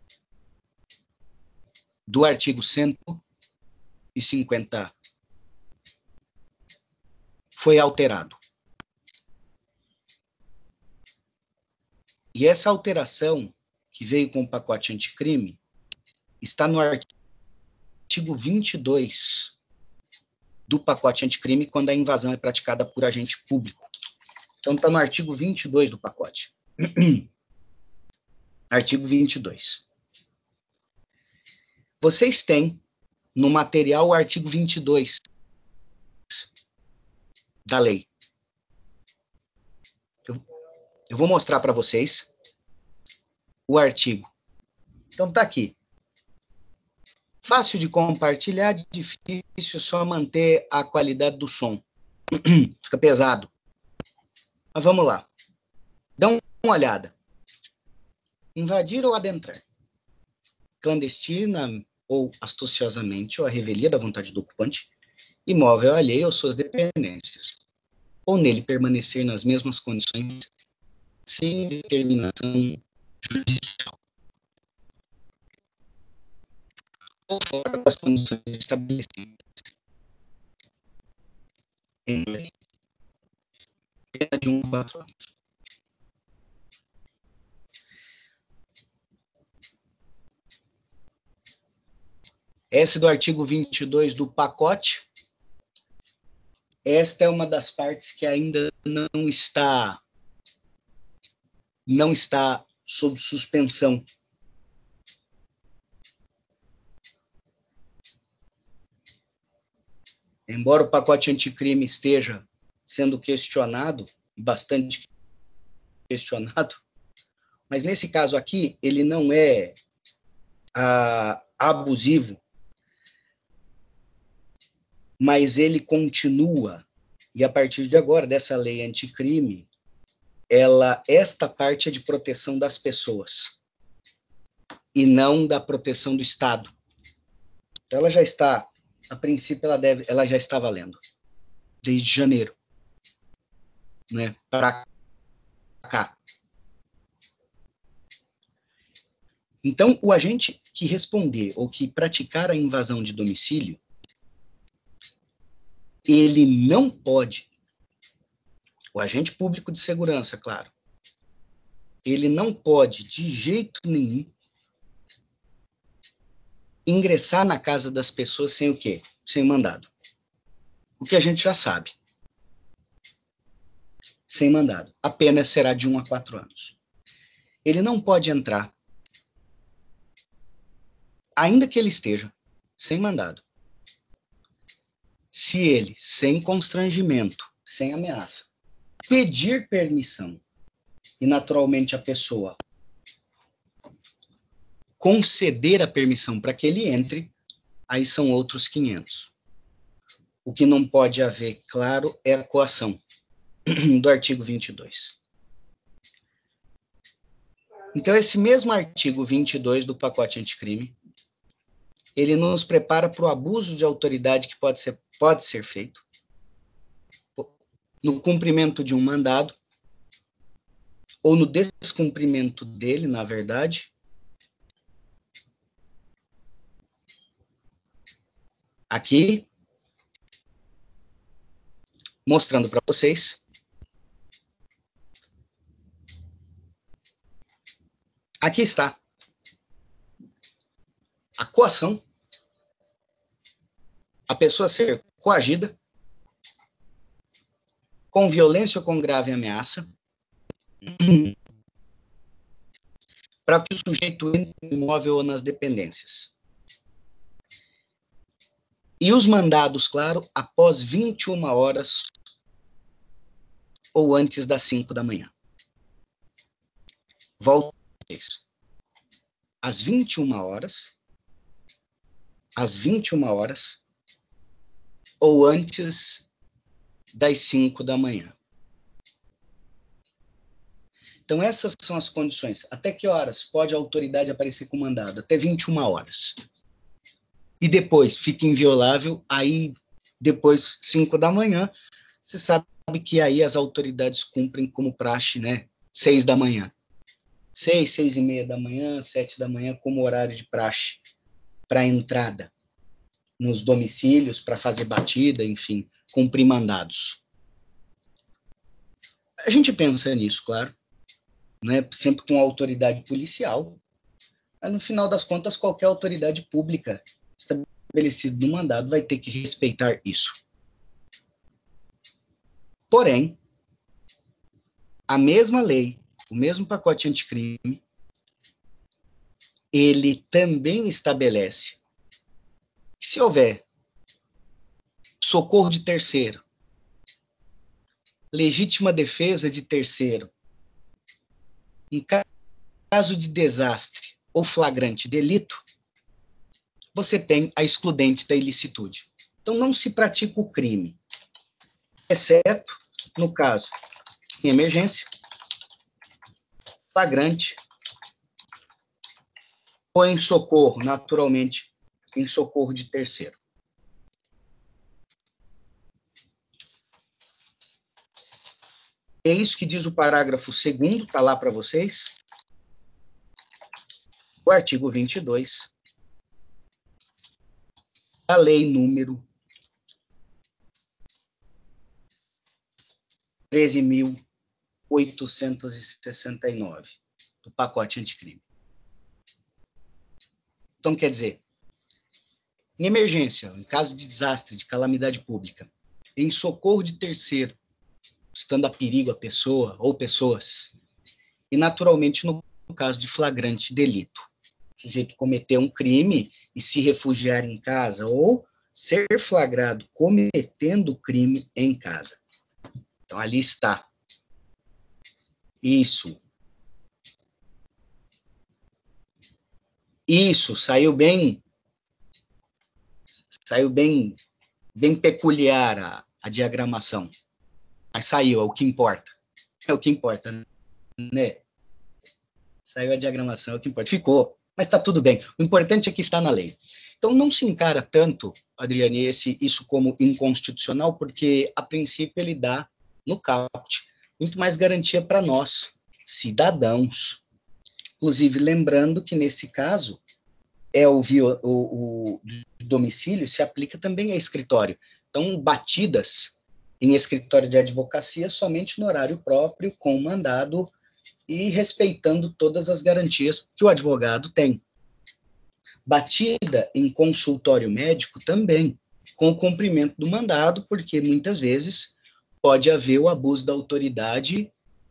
do artigo 150 foi alterado. E essa alteração, que veio com o pacote anticrime, está no artigo 22 do pacote anticrime, quando a invasão é praticada por agente público. Então, está no artigo 22 do pacote. Artigo 22. Vocês têm no material o artigo 22 da lei. Eu vou mostrar para vocês o artigo. Então, está aqui. Fácil de compartilhar, difícil só manter a qualidade do som. Fica pesado. Mas vamos lá. Dá uma olhada. Invadir ou adentrar. Clandestina ou astuciosamente, ou a revelia da vontade do ocupante, imóvel alheio ou suas dependências, ou nele permanecer nas mesmas condições sem determinação judicial, ou fora das condições estabelecidas em lei, pena de 1 a 4 anos. Esse do artigo 22 do pacote, esta é uma das partes que ainda não está sob suspensão. Embora o pacote anticrime esteja sendo questionado, bastante questionado, mas nesse caso aqui, ele não é abusivo, mas ele continua, e a partir de agora, dessa lei anticrime, esta parte é de proteção das pessoas, e não da proteção do Estado. Então, ela já está, a princípio, ela já está valendo, desde janeiro, né, para cá. Então, o agente que responder ou que praticar a invasão de domicílio, ele não pode, o agente público de segurança, claro, ele não pode, de jeito nenhum, ingressar na casa das pessoas sem o quê? Sem mandado. O que a gente já sabe. sem mandado. A pena será de 1 a 4 anos. Ele não pode entrar, ainda que ele esteja sem mandado, se ele, sem constrangimento, sem ameaça, pedir permissão e, naturalmente, a pessoa conceder a permissão para que ele entre, aí são outros 500. O que não pode haver, claro, é a coação do artigo 22. Então, esse mesmo artigo 22 do pacote anticrime, ele nos prepara para o abuso de autoridade que pode ser feito no cumprimento de um mandado, ou no descumprimento dele, na verdade. Aqui, mostrando para vocês. Aqui está a coação, a pessoa ser coagida com violência ou com grave ameaça para que o sujeito entre no imóvel ou nas dependências. E os mandados, claro, após 21 horas ou antes das 5 da manhã. Volto a isso. Às 21 horas, ou antes das 5 da manhã. Então, essas são as condições. Até que horas pode a autoridade aparecer com mandado? Até 21 horas. E depois fica inviolável, aí depois 5 da manhã, você sabe que aí as autoridades cumprem como praxe, né? 6 da manhã. 6, 6 e meia da manhã, 7 da manhã, como horário de praxe para entrada nos domicílios, para fazer batida, enfim, cumprir mandados. A gente pensa nisso, claro, né? Sempre com autoridade policial, mas no final das contas, qualquer autoridade pública estabelecido no mandado vai ter que respeitar isso. Porém, a mesma lei, o mesmo pacote anticrime, ele também estabelece que se houver socorro de terceiro, legítima defesa de terceiro, em caso de desastre ou flagrante delito, você tem a excludente da ilicitude. Então, não se pratica o crime, exceto, no caso, em emergência, flagrante, ou em socorro, naturalmente, em socorro de terceiro. É isso que diz o parágrafo 2º, está lá para vocês. O artigo 22 da lei número 13.869, do pacote anticrime. Então, quer dizer, em emergência, em caso de desastre, de calamidade pública, em socorro de terceiro, estando a perigo a pessoa ou pessoas, e naturalmente no caso de flagrante delito, o sujeito cometer um crime e se refugiar em casa, ou ser flagrado cometendo crime em casa. Então, ali está. Isso, saiu bem peculiar a diagramação. Mas saiu, é o que importa. É o que importa, né? Saiu a diagramação, é o que importa. Ficou, mas está tudo bem. O importante é que está na lei. Então, não se encara tanto, Adriane, isso como inconstitucional, porque, a princípio, ele dá, no caput, muito mais garantia para nós, cidadãos. Inclusive, lembrando que, nesse caso, o domicílio se aplica também a escritório. Então, batidas em escritório de advocacia somente no horário próprio, com mandado e respeitando todas as garantias que o advogado tem. Batida em consultório médico também, com o cumprimento do mandado, porque muitas vezes pode haver o abuso da autoridade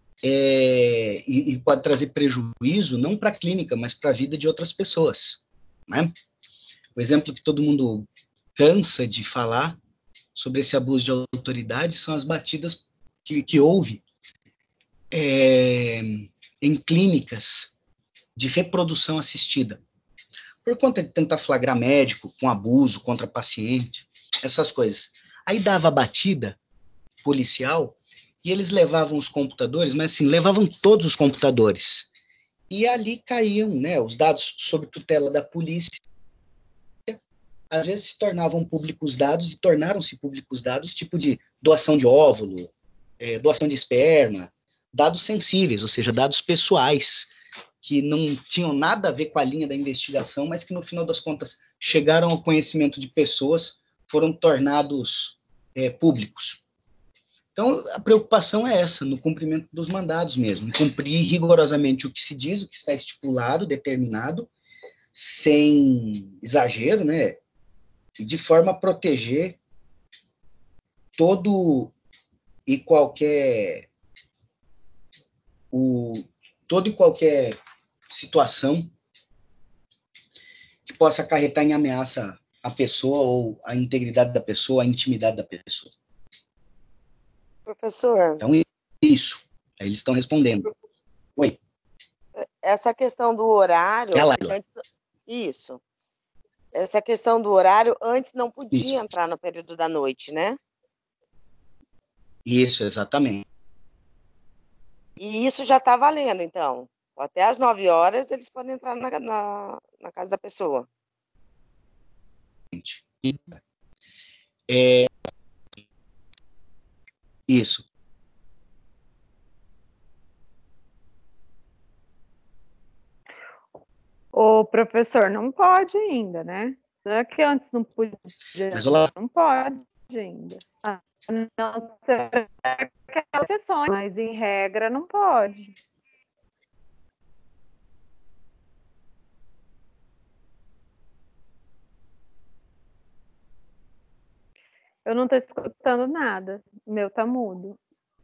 e pode trazer prejuízo não para a clínica, mas para a vida de outras pessoas, né? O exemplo que todo mundo cansa de falar sobre esse abuso de autoridade são as batidas que houve em clínicas de reprodução assistida, por conta de tentar flagrar médico com abuso contra paciente, essas coisas. Aí dava batida policial e eles levavam os computadores, mas assim, levavam todos os computadores. E ali caíam, né, os dados sob tutela da polícia, às vezes se tornavam públicos dados e tornaram-se públicos dados, tipo de doação de óvulo, doação de esperma, dados sensíveis, ou seja, dados pessoais, que não tinham nada a ver com a linha da investigação, mas que no final das contas chegaram ao conhecimento de pessoas, foram tornados públicos. Então, a preocupação é essa, no cumprimento dos mandados mesmo, em cumprir rigorosamente o que se diz, o que está estipulado, determinado, sem exagero, né? E de forma a proteger todo e qualquer situação que possa acarretar em ameaça a pessoa ou a integridade da pessoa, a intimidade da pessoa. Professor. Então, isso. Aí eles estão respondendo. Oi. Essa questão do horário... Isso. Essa questão do horário, antes não podia entrar no período da noite, né? Isso, exatamente. E isso já está valendo, então. Até às 9 horas eles podem entrar na casa da pessoa. Isso. O professor não pode ainda, né? Não é que antes não podia, mas olá, não pode ainda. Não ter aquelas exceções, mas em regra não pode. Eu não estou escutando nada. O meu tá mudo.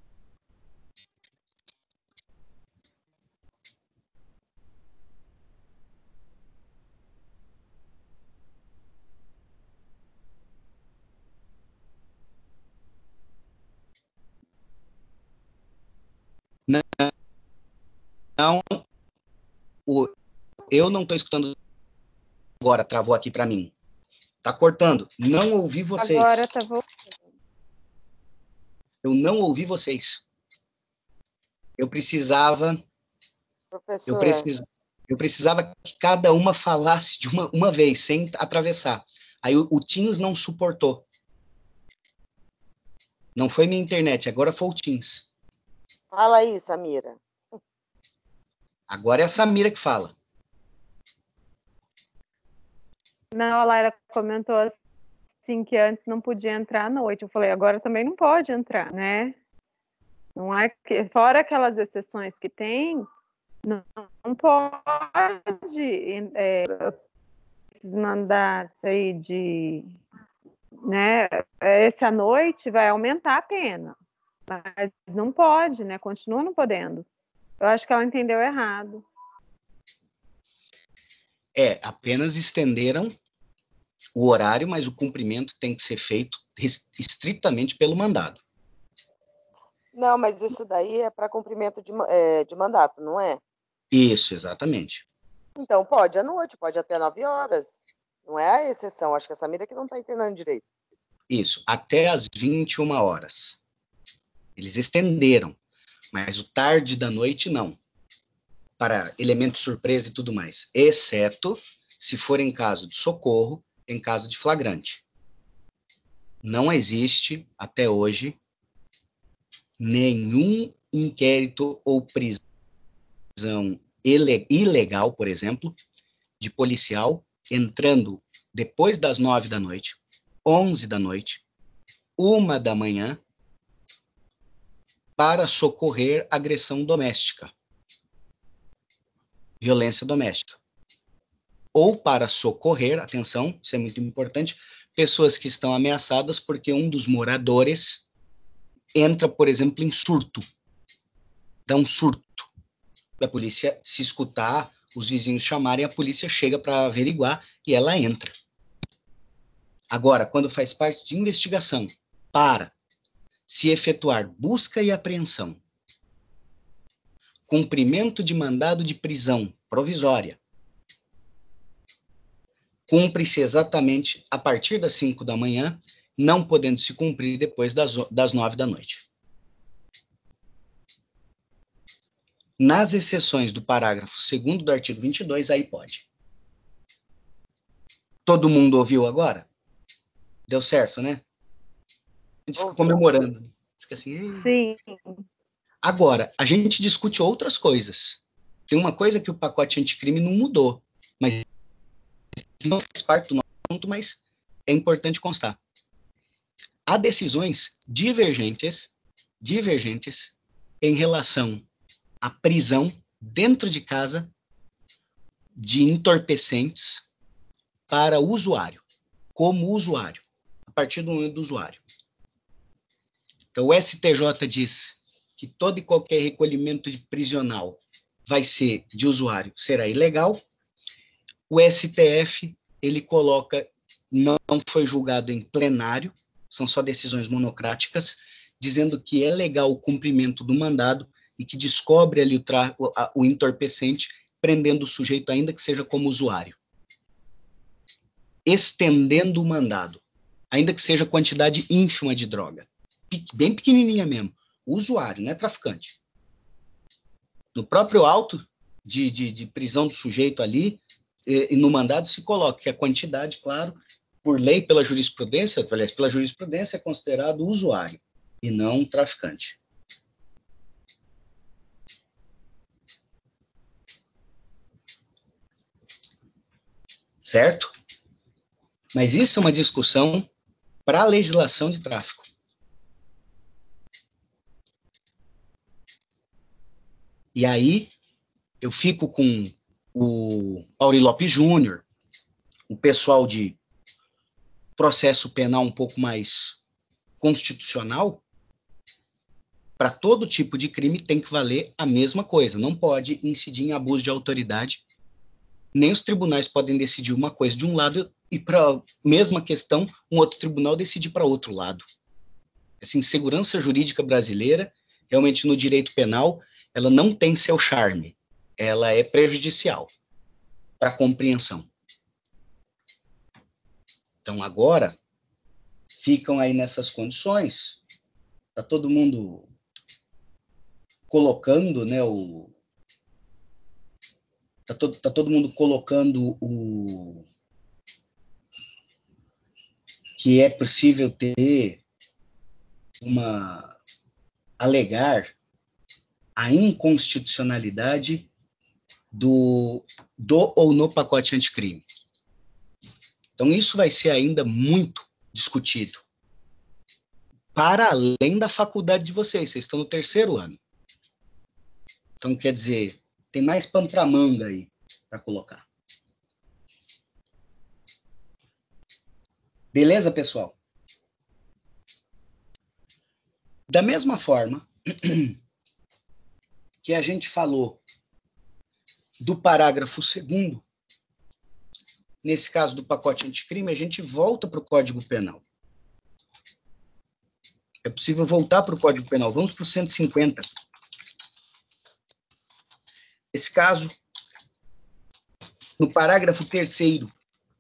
Não, eu não estou escutando agora, travou aqui para mim. Tá cortando. Não ouvi vocês. Agora tá voltando. Eu não ouvi vocês. Eu precisava... Professor. Eu precisava que cada uma falasse de uma vez, sem atravessar. Aí o Teams não suportou. Não foi minha internet, agora foi o Teams. Fala aí, Samira. Agora é a Samira que fala. Não, a Laila comentou assim que antes não podia entrar à noite. Eu falei, agora também não pode entrar, né? Não é que, fora aquelas exceções que tem, não pode esses mandatos aí de, né? Esse à noite vai aumentar a pena, mas não pode, né? Continua não podendo. Eu acho que ela entendeu errado. Apenas estenderam o horário, mas o cumprimento tem que ser feito estritamente pelo mandado. Não, mas isso daí é para cumprimento de mandato, não é? Isso, exatamente. Então, pode à noite, pode até 9 horas. Não é a exceção, acho que a Samira que não está entendendo direito. Isso, até às 21 horas. Eles estenderam, mas o tarde da noite não. Para elementos surpresa e tudo mais, exceto se for em caso de socorro, em caso de flagrante. Não existe, até hoje, nenhum inquérito ou prisão ilegal, por exemplo, de policial entrando depois das 9 da noite, 11 da noite, 1 da manhã, para socorrer agressão doméstica, violência doméstica. Ou para socorrer, atenção, isso é muito importante, pessoas que estão ameaçadas porque um dos moradores entra, por exemplo, em surto. Dá um surto. A polícia, se escutar, os vizinhos chamarem, a polícia chega para averiguar e ela entra. Agora, quando faz parte de investigação para se efetuar busca e apreensão, cumprimento de mandado de prisão provisória, cumpre-se exatamente a partir das 5 da manhã, não podendo se cumprir depois das 9 da noite. Nas exceções do parágrafo 2º do artigo 22, aí pode. Todo mundo ouviu agora? Deu certo, né? A gente fica comemorando. Fica assim... Ei. Sim. Agora, a gente discute outras coisas. Tem uma coisa que o pacote anticrime não mudou, mas não faz parte do nosso assunto, mas é importante constar. Há decisões divergentes em relação à prisão dentro de casa de entorpecentes para o usuário, como usuário, a partir do momento do usuário. Então, o STJ diz que todo e qualquer recolhimento de prisional vai ser de usuário, será ilegal. O STF, ele coloca, não foi julgado em plenário, são só decisões monocráticas, dizendo que é legal o cumprimento do mandado e que descobre ali o entorpecente, prendendo o sujeito ainda que seja como usuário. Estendendo o mandado, ainda que seja quantidade ínfima de droga, bem pequenininha mesmo, o usuário, não é traficante. No próprio auto de prisão do sujeito ali, e no mandado se coloca que a quantidade, claro, por lei, pela jurisprudência, aliás, pela jurisprudência é considerado usuário e não traficante. Certo? Mas isso é uma discussão para a legislação de tráfico. E aí, eu fico com o Auri Lopes Júnior, o pessoal de processo penal um pouco mais constitucional, para todo tipo de crime tem que valer a mesma coisa, não pode incidir em abuso de autoridade, nem os tribunais podem decidir uma coisa de um lado e para a mesma questão, um outro tribunal decidir para outro lado. Essa insegurança jurídica brasileira, realmente no direito penal, ela não tem seu charme, ela é prejudicial para a compreensão. Então, agora, ficam aí nessas condições, está todo mundo colocando, né, tá todo mundo colocando o que é possível ter alegar a inconstitucionalidade do ou no pacote anticrime. Então, isso vai ser ainda muito discutido. Para além da faculdade de vocês estão no 3º ano. Então, quer dizer, tem mais pano para manga aí para colocar. Beleza, pessoal? Da mesma forma que a gente falou do parágrafo 2º, nesse caso do pacote anticrime, a gente volta para o Código Penal. É possível voltar para o Código Penal. Vamos para o 150. Esse caso, no parágrafo 3º,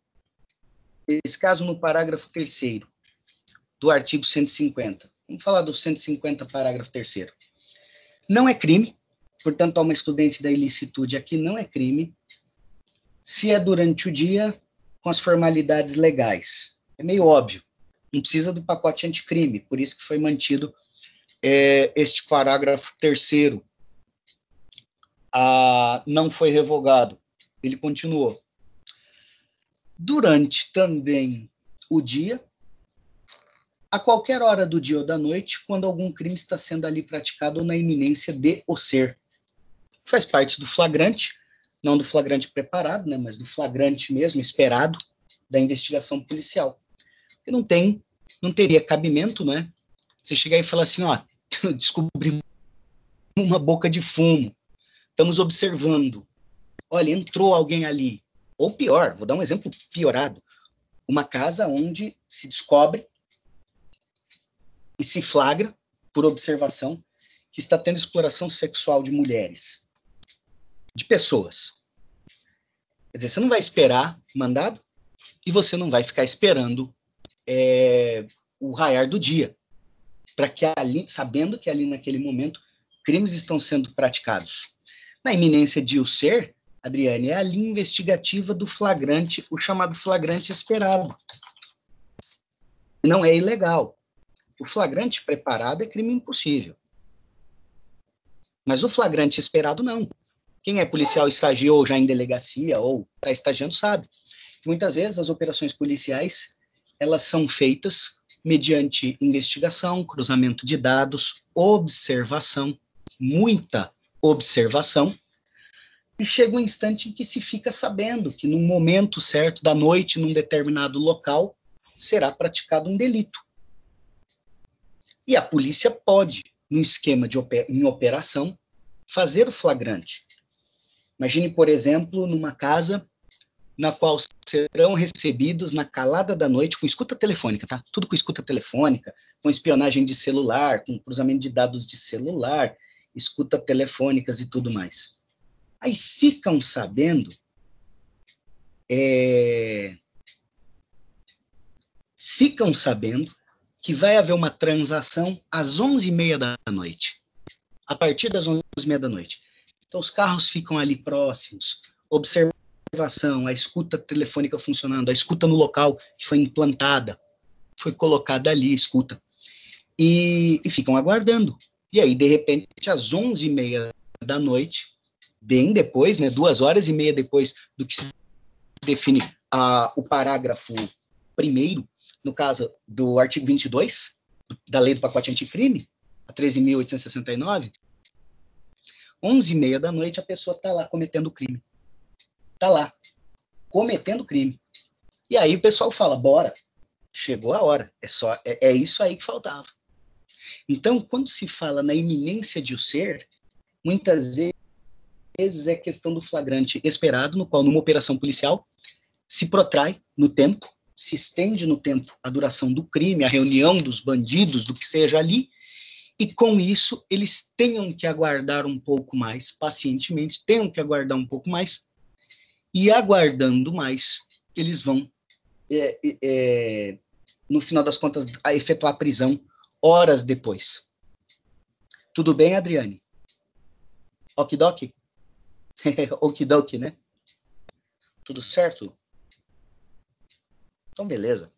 do artigo 150. Vamos falar do 150, parágrafo 3º. Não é crime, portanto, há uma excludente da ilicitude aqui, não é crime, se é durante o dia com as formalidades legais. É meio óbvio, não precisa do pacote anticrime, por isso que foi mantido este parágrafo 3º. Não foi revogado, ele continuou. Durante também o dia, a qualquer hora do dia ou da noite, quando algum crime está sendo ali praticado ou na iminência de o ser. Faz parte do flagrante, não do flagrante preparado, né, mas do flagrante mesmo, esperado, da investigação policial. E não teria cabimento, né, Você chegar e falar assim, ó, descobrimos uma boca de fumo, estamos observando, olha, entrou alguém ali. Ou pior, vou dar um exemplo piorado, uma casa onde se descobre e se flagra, por observação, que está tendo exploração sexual de mulheres, de pessoas. Quer dizer, você não vai esperar mandado e você não vai ficar esperando o raiar do dia, para que ali, sabendo que ali naquele momento crimes estão sendo praticados. Na iminência de o ser, Adriane, é a linha investigativa do flagrante, o chamado flagrante esperado. Não é ilegal. O flagrante preparado é crime impossível. Mas o flagrante esperado, não. Quem é policial estagiou já em delegacia ou está estagiando sabe. Muitas vezes as operações policiais, elas são feitas mediante investigação, cruzamento de dados, observação, muita observação, e chega um instante em que se fica sabendo que num momento certo da noite, num determinado local, será praticado um delito. E a polícia pode, num esquema em operação, fazer o flagrante. Imagine, por exemplo, numa casa na qual serão recebidos na calada da noite com escuta telefônica, tá? Tudo com escuta telefônica, com espionagem de celular, com cruzamento de dados de celular, escuta telefônicas e tudo mais. Aí ficam sabendo que vai haver uma transação às 11h30 da noite, a partir das 11h30 da noite. Então, os carros ficam ali próximos, observação, a escuta telefônica funcionando, a escuta no local que foi implantada, foi colocada ali, escuta, e ficam aguardando. E aí, de repente, às 11h30 da noite, bem depois, né, 2h30 depois do que se define o parágrafo 1º, no caso do artigo 22 da lei do pacote anticrime, a 13.869, 11h30 da noite a pessoa está lá cometendo crime. Está lá, cometendo crime. E aí o pessoal fala, bora, chegou a hora, é isso aí que faltava. Então, quando se fala na iminência de o ser, muitas vezes é questão do flagrante esperado, no qual, numa operação policial, se protrai no tempo, se estende no tempo a duração do crime, a reunião dos bandidos, do que seja ali, e com isso eles tenham que aguardar um pouco mais, pacientemente, tenham que aguardar um pouco mais, e aguardando mais, eles vão, no final das contas, efetuar a prisão horas depois. Tudo bem, Adriane? Okidoki? Okidoki, né? Tudo certo? Então, beleza.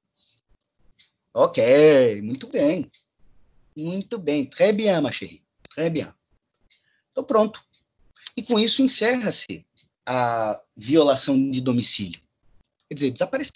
Ok, muito bem. Muito bem. Très bien, ma chérie. Très bien. Então, pronto. E com isso encerra-se a violação de domicílio. Quer dizer, desapareceu.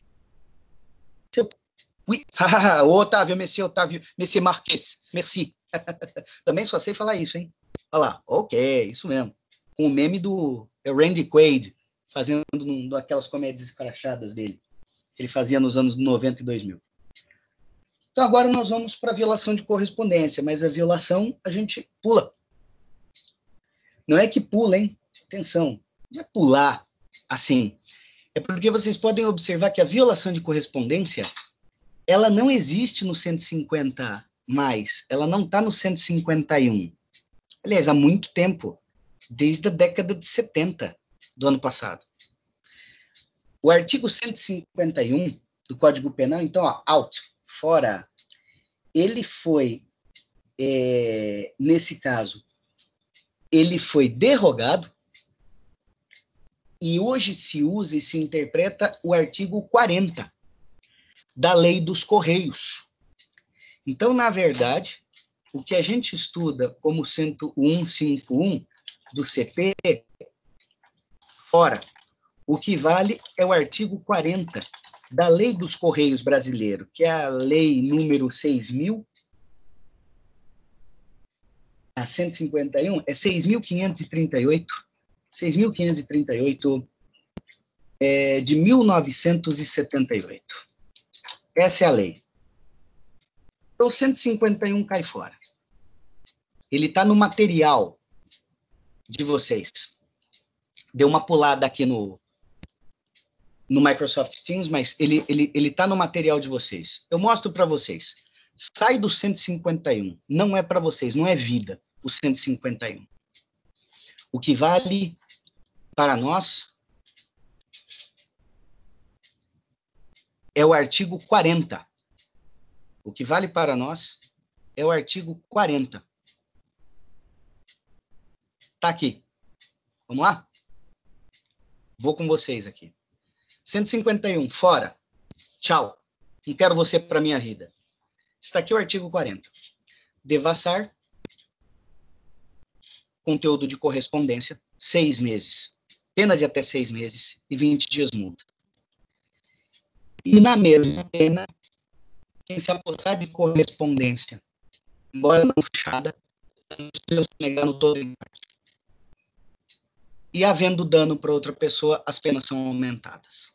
Oui. Otávio, Monsieur Marques. Merci. Também só sei falar isso, hein? Olha lá. Ok, isso mesmo. Com o meme do Randy Quaid, fazendo aquelas comédias escrachadas dele. Que ele fazia nos anos 90 e 2000. Então, agora nós vamos para a violação de correspondência, mas a violação a gente pula. Não é que pula, hein? Atenção, não é pular assim. É porque vocês podem observar que a violação de correspondência, ela não existe no 150 mais, ela não está no 151. Aliás, há muito tempo, desde a década de 70 do ano passado. O artigo 151 do Código Penal, então, ó, out, fora, ele foi, nesse caso, ele foi derrogado e hoje se usa e se interpreta o artigo 40 da Lei dos Correios. Então, na verdade, o que a gente estuda como 151 do CP, fora, o que vale é o artigo 40 da Lei dos Correios brasileiro, que é a lei número 151, é 6.538, 6.538 de 1978. Essa é a lei. Então, o 151 cai fora. Ele está no material de vocês. Deu uma pulada aqui no Microsoft Teams, mas ele está no material de vocês. Eu mostro para vocês. Sai do 151. Não é para vocês, não é vida, o 151. O que vale para nós é o artigo 40. O que vale para nós é o artigo 40. Tá aqui. Vamos lá? Vou com vocês aqui. 151, fora. Tchau. Não quero você para minha vida. Está aqui o artigo 40. Devassar. Conteúdo de correspondência. 6 meses. Pena de até 6 meses e 20 dias multa. E na mesma pena, quem se apossar de correspondência, embora não fechada, negando todo empate. E havendo dano para outra pessoa, as penas são aumentadas.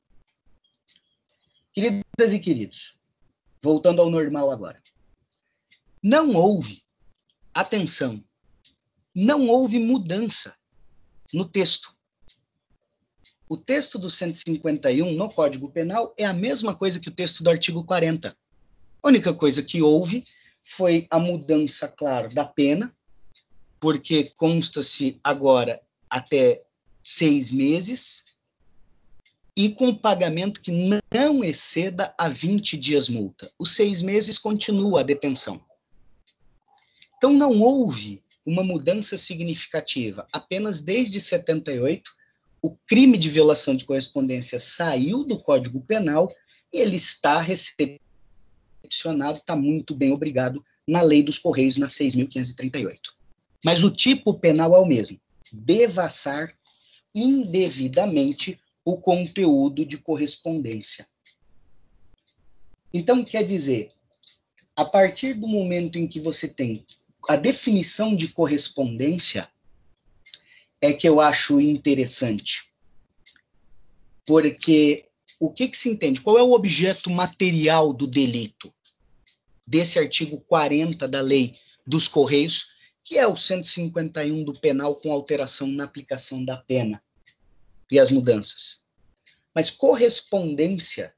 Queridas e queridos, voltando ao normal agora. Não houve, atenção, não houve mudança no texto. O texto do 151 no Código Penal é a mesma coisa que o texto do artigo 40. A única coisa que houve foi a mudança, claro, da pena, porque consta-se agora até 6 meses e com pagamento que não exceda a 20 dias multa. Os 6 meses continua a detenção. Então, não houve uma mudança significativa. Apenas desde 78, o crime de violação de correspondência saiu do Código Penal e ele está recepcionado, está muito bem, obrigado, na Lei dos Correios, na 6.538. Mas o tipo penal é o mesmo. Devassar indevidamente o conteúdo de correspondência. Então, quer dizer, a partir do momento em que você tem a definição de correspondência, é que eu acho interessante. Porque o que se entende? Qual é o objeto material do delito? Desse artigo 40 da Lei dos Correios, que é o 151 do penal com alteração na aplicação da pena e as mudanças. Mas correspondência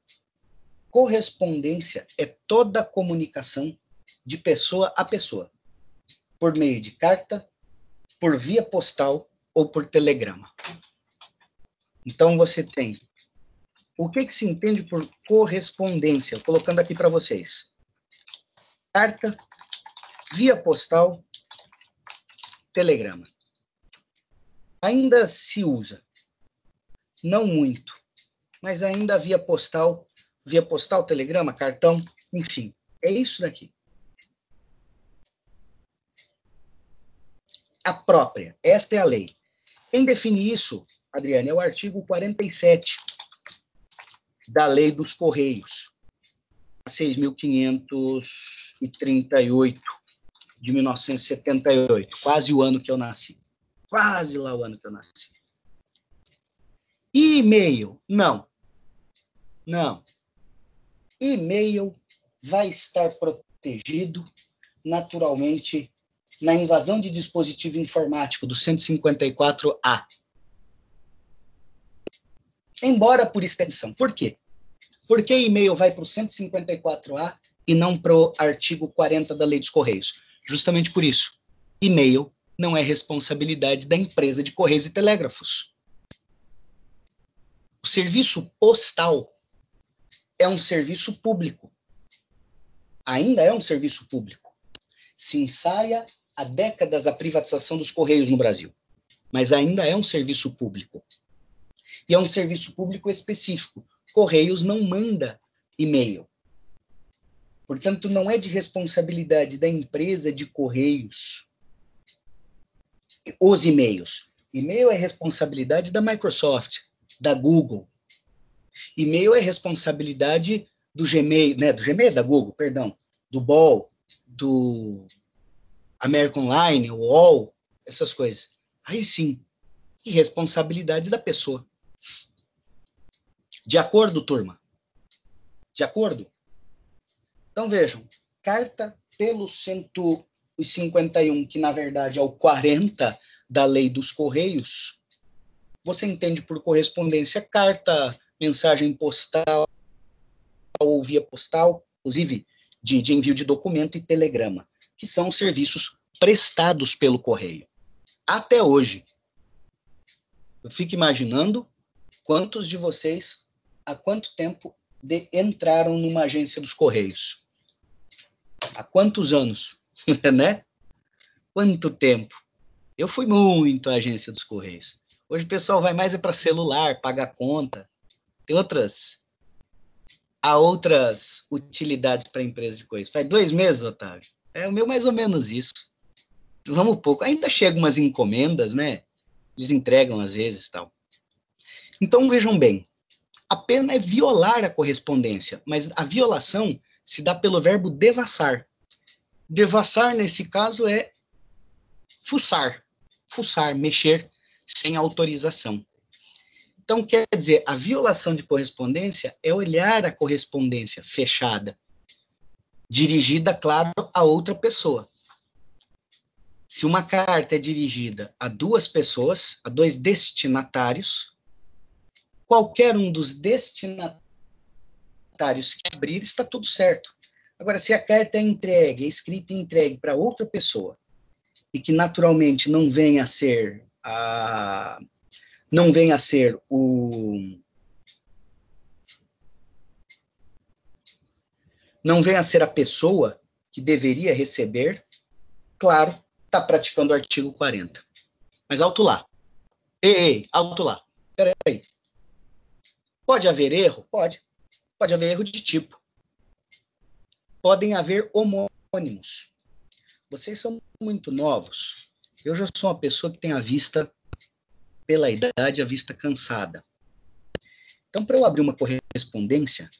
é toda a comunicação de pessoa a pessoa, por meio de carta, por via postal ou por telegrama. Então você tem o que se entende por correspondência, colocando aqui para vocês. Carta, via postal, telegrama. Ainda se usa, não muito, mas ainda via postal, telegrama, cartão, enfim, é isso daqui. A própria, esta é a lei. Quem define isso, Adriane, é o artigo 47 da Lei dos Correios, 6.538 de 1978, quase o ano que eu nasci. Quase lá o ano que eu nasci. E e-mail? Não. E-mail vai estar protegido, naturalmente, na invasão de dispositivo informático do 154A. Embora por extensão. Por quê? Por que e-mail vai para o 154A e não para o artigo 40 da Lei dos Correios? Justamente por isso. E-mail não é responsabilidade da empresa de Correios e Telégrafos. O serviço postal é um serviço público. Ainda é um serviço público. Se ensaia há décadas a privatização dos Correios no Brasil, mas ainda é um serviço público. E é um serviço público específico. Correios não manda e-mail. Portanto, não é de responsabilidade da empresa de Correios os e-mails. E-mail é responsabilidade da Microsoft, da Google. E-mail é responsabilidade do Gmail, né? Do Gmail, da Google, perdão. Do BOL, do American Online, o UOL, essas coisas. Aí sim, e responsabilidade da pessoa. De acordo, turma? De acordo? Então, vejam, carta pelo 151, que na verdade é o 40 da Lei dos Correios, você entende por correspondência carta, mensagem postal ou via postal, inclusive de envio de documento e telegrama, que são serviços prestados pelo correio. Até hoje. Eu fico imaginando quantos de vocês, há quanto tempo entraram numa agência dos Correios? Há quantos anos? Né? Quanto tempo? Eu fui muito à agência dos Correios. Hoje o pessoal vai mais para celular, pagar conta. Há outras utilidades para a empresa de Correios. Faz 2 meses, Otávio. É o meu mais ou menos isso. Vamos pouco. Ainda chegam umas encomendas, né? Eles entregam às vezes, tal. Então, vejam bem, a pena é violar a correspondência, mas a violação se dá pelo verbo devassar. Devassar, nesse caso, é fuçar, mexer sem autorização. Então, quer dizer, a violação de correspondência é olhar a correspondência fechada, dirigida, claro, a outra pessoa. Se uma carta é dirigida a 2 pessoas, a 2 destinatários, qualquer um dos destinatários que abrir, está tudo certo. Agora, se a carta é escrita e entregue para outra pessoa, e que naturalmente não venha a ser a pessoa que deveria receber, claro, está praticando o artigo 40. Mas alto lá. Ei, alto lá. Espera aí. Pode haver erro? Pode. Pode haver erro de tipo. Podem haver homônimos. Vocês são muito novos. Eu já sou uma pessoa que tem a vista, pela idade, a vista cansada. Então, para eu abrir uma correspondência,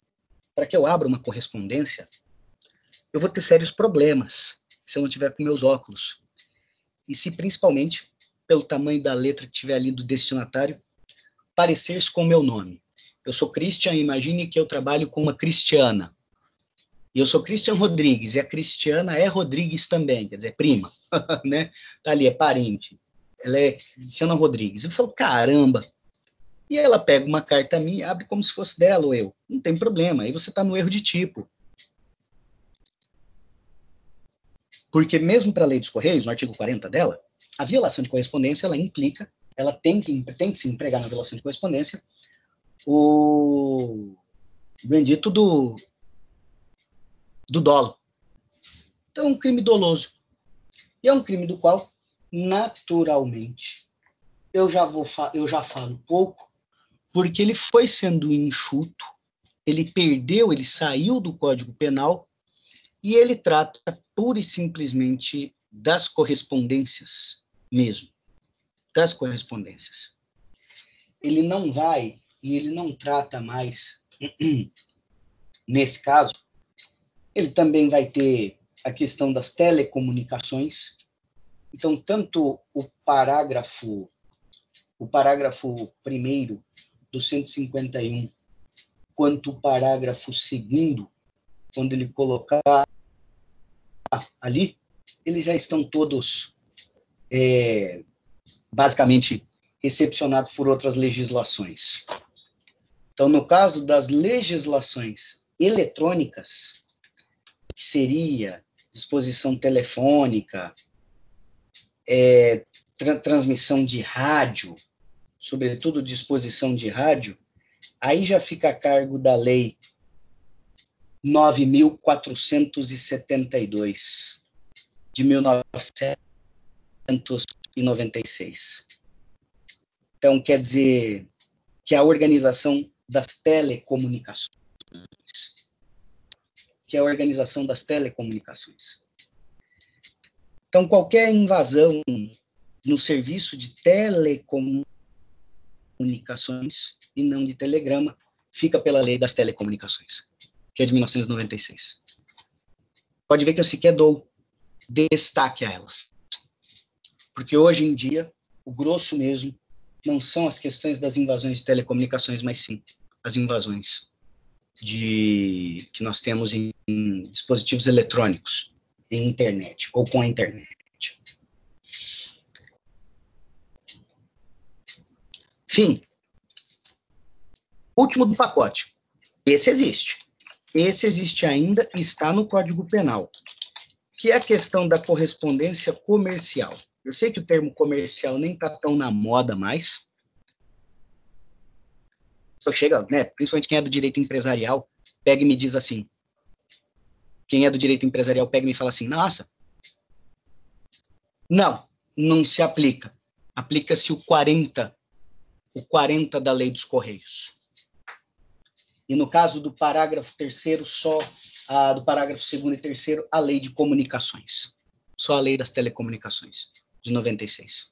eu vou ter sérios problemas se eu não tiver com meus óculos. E se, principalmente, pelo tamanho da letra que tiver ali do destinatário, parecer-se com o meu nome. Eu sou Christian, imagine que eu trabalho com uma Cristiana. E eu sou Christian Rodrigues, e a Cristiana é Rodrigues também, quer dizer, prima, né? Tá ali, é parente. Ela é Cristiana Rodrigues. Eu falo, caramba. E ela pega uma carta minha e abre como se fosse dela ou eu. Não tem problema, aí você está no erro de tipo. Porque mesmo para a Lei dos Correios, no artigo 40 dela, a violação de correspondência, ela tem que se empregar na violação de correspondência o bendito do dolo. Então, é um crime doloso. E é um crime do qual, naturalmente, eu já falo pouco, porque ele foi sendo enxuto, ele saiu do Código Penal, e ele trata pura e simplesmente das correspondências mesmo. Das correspondências. Ele não trata mais, nesse caso, ele também vai ter a questão das telecomunicações. Então, tanto o parágrafo 1º do 151, quanto o parágrafo 2º, quando ele colocar ali, eles já estão todos basicamente recepcionados por outras legislações. Então, no caso das legislações eletrônicas, que seria disposição telefônica, transmissão de rádio, sobretudo disposição de rádio, aí já fica a cargo da Lei 9.472, de 1996. Então, quer dizer que a organização das telecomunicações. Então, qualquer invasão no serviço de telecomunicações e não de telegrama fica pela Lei das Telecomunicações, que é de 1996. Pode ver que eu sequer dou destaque a elas. Porque hoje em dia, o grosso mesmo não são as questões das invasões de telecomunicações, mas sim as invasões que nós temos em dispositivos eletrônicos, em internet, ou com a internet. Fim. Último do pacote. Esse existe. Esse existe ainda e está no Código Penal, que é a questão da correspondência comercial. Eu sei que o termo comercial nem está tão na moda mais. Só chega, né, principalmente quem é do direito empresarial, pega e me diz assim. Quem é do direito empresarial pega e me fala assim, nossa, não se aplica. Aplica-se o 40 da Lei dos Correios. E no caso do parágrafo 3º, só do parágrafo 2º e 3º, a Lei de Comunicações. Só a Lei das Telecomunicações, de 96.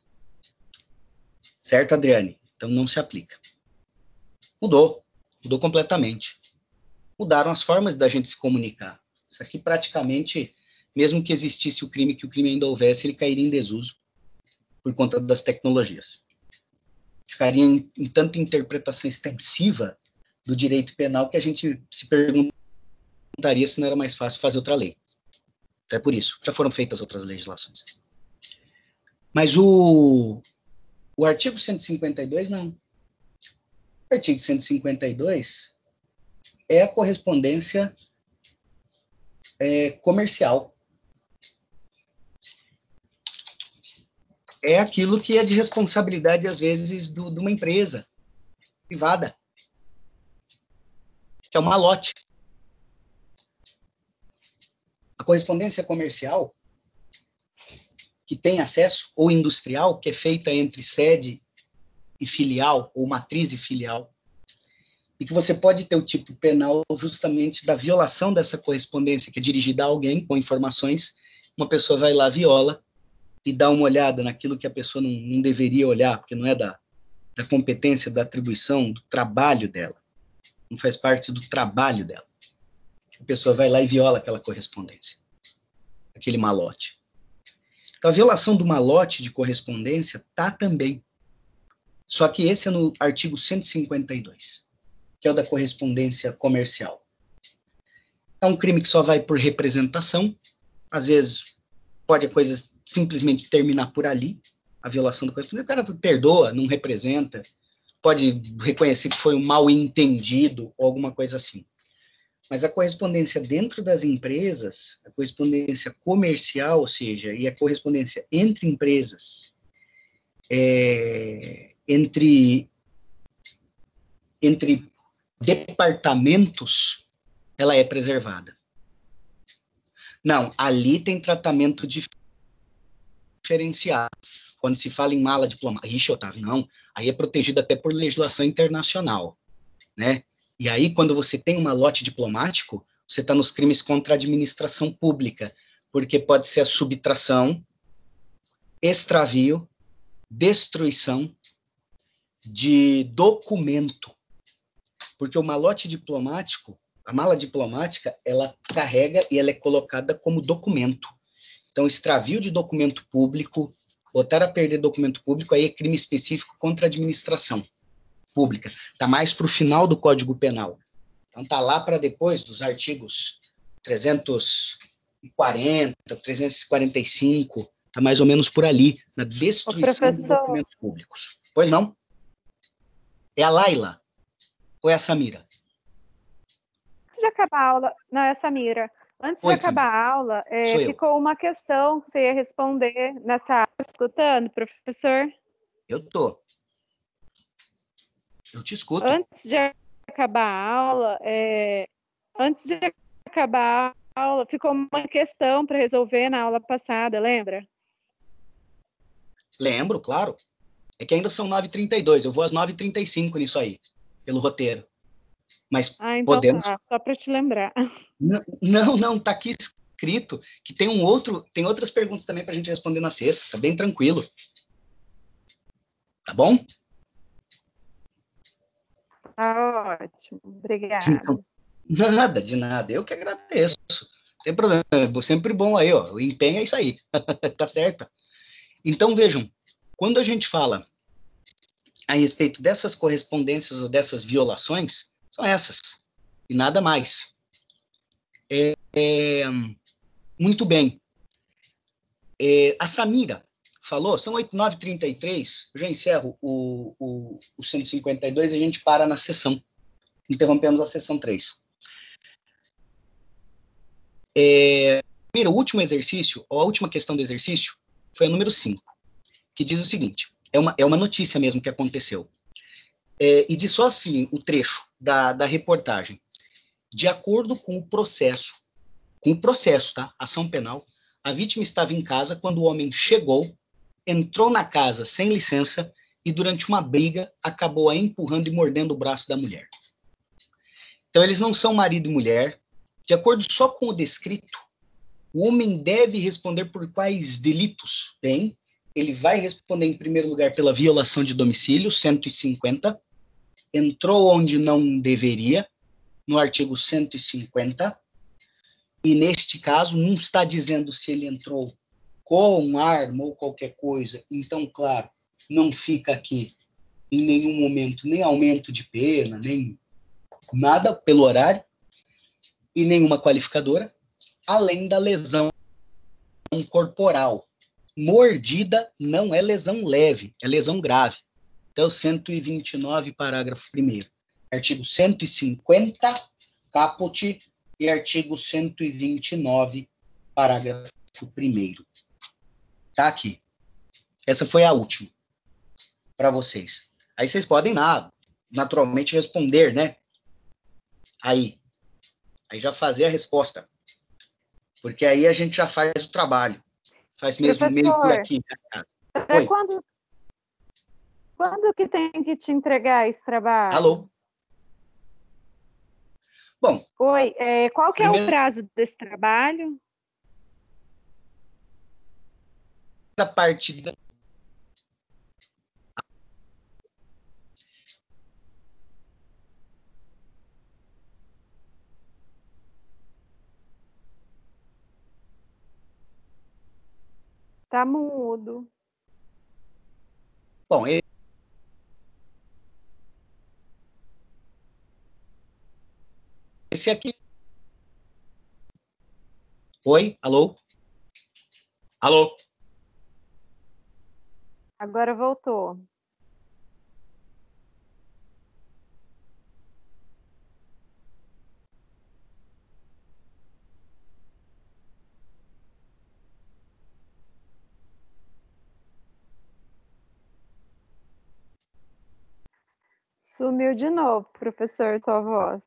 Certo, Adriane? Então não se aplica. Mudou completamente. Mudaram as formas da gente se comunicar. Isso aqui praticamente, mesmo que existisse o crime, que o crime ainda houvesse, ele cairia em desuso por conta das tecnologias. Ficaria em tanta interpretação extensiva do direito penal que a gente se perguntaria se não era mais fácil fazer outra lei. Até por isso, já foram feitas outras legislações. Mas o artigo 152, não. O artigo 152 é a correspondência comercial. É aquilo que é de responsabilidade, às vezes, de uma empresa privada, que é o malote. A correspondência comercial, que tem acesso, ou industrial, que é feita entre sede e filial, ou matriz e filial, e que você pode ter o tipo penal justamente da violação dessa correspondência, que é dirigida a alguém com informações, uma pessoa vai lá, viola, e dá uma olhada naquilo que a pessoa não deveria olhar, porque não é da competência, da atribuição, do trabalho dela. Não faz parte do trabalho dela. A pessoa vai lá e viola aquela correspondência, aquele malote. Então, a violação do malote de correspondência está também. Só que esse é no artigo 152, que é o da correspondência comercial. É um crime que só vai por representação. Às vezes, pode a coisa simplesmente terminar por ali, a violação da correspondência. O cara perdoa, não representa, pode reconhecer que foi um mal entendido ou alguma coisa assim. Mas a correspondência dentro das empresas, a correspondência comercial, ou seja, e a correspondência entre empresas, entre departamentos, ela é preservada. Não, ali tem tratamento diferenciado. Quando se fala em mala diplomática, ixi, Otávio, não, aí é protegido até por legislação internacional, né? E aí, quando você tem um malote diplomático, você está nos crimes contra a administração pública, porque pode ser a subtração, extravio, destruição de documento. Porque o malote diplomático, a mala diplomática, ela carrega e ela é colocada como documento. Então, extravio de documento público, botar a perder documento público, aí é crime específico contra a administração pública. Está mais para o final do Código Penal. Então, está lá para depois dos artigos 340, 345, está mais ou menos por ali, na destruição de documentos públicos. Pois não? É a Laila ou é a Samira? Antes de acabar a aula, não, é a Samira. Antes de acabar a aula, ficou uma questão que você ia responder nessa aula. Escutando, professor? Eu tô. Eu te escuto. Antes de acabar a aula, ficou uma questão para resolver na aula passada, lembra? Lembro, claro. É que ainda são 9h32, eu vou às 9h35 nisso aí, pelo roteiro. Mas então podemos... Tá, só para te lembrar. Não, tá aqui escrito que tem outras perguntas também para a gente responder na sexta, tá bem tranquilo. Tá bom? Tá ótimo, obrigada. Então, de nada, eu que agradeço. Não tem problema, é sempre bom aí, ó, o empenho é isso aí, tá certo? Então, vejam, quando a gente fala a respeito dessas correspondências ou dessas violações, são essas. e nada mais. Muito bem. A Samira falou, são 8h33, eu já encerro o 152 e a gente para na sessão. Interrompemos a sessão 3. O último exercício, ou a última questão do exercício, foi a número 5, que diz o seguinte, é uma notícia mesmo que aconteceu. E diz só assim, o trecho da reportagem. De acordo com o processo, tá? Ação penal, a vítima estava em casa quando o homem chegou, entrou na casa sem licença e durante uma briga acabou a empurrando e mordendo o braço da mulher. Então eles não são marido e mulher. De acordo só com o descrito, o homem deve responder por quais delitos? Bem, ele vai responder em primeiro lugar pela violação de domicílio, 150, entrou onde não deveria, no artigo 150, e neste caso não está dizendo se ele entrou com arma ou qualquer coisa, então, claro, não fica aqui em nenhum momento nem aumento de pena, nem nada pelo horário, e nenhuma qualificadora, além da lesão corporal. Mordida não é lesão leve, é lesão grave. Então, 129, parágrafo 1º. Artigo 150, caput, e artigo 129, parágrafo 1º. Tá aqui. Essa foi a última para vocês. Aí vocês podem, naturalmente, responder, né? Aí já fazer a resposta. Porque aí a gente já faz o trabalho. Faz mesmo meio por aqui. Oi. Quando que tem que te entregar esse trabalho? Alô? Bom. Oi, qual que é o prazo desse trabalho? A partir da... Tá mudo. Bom, esse aqui... Oi? Alô? Alô? Agora voltou. Sumiu de novo, professor, sua voz.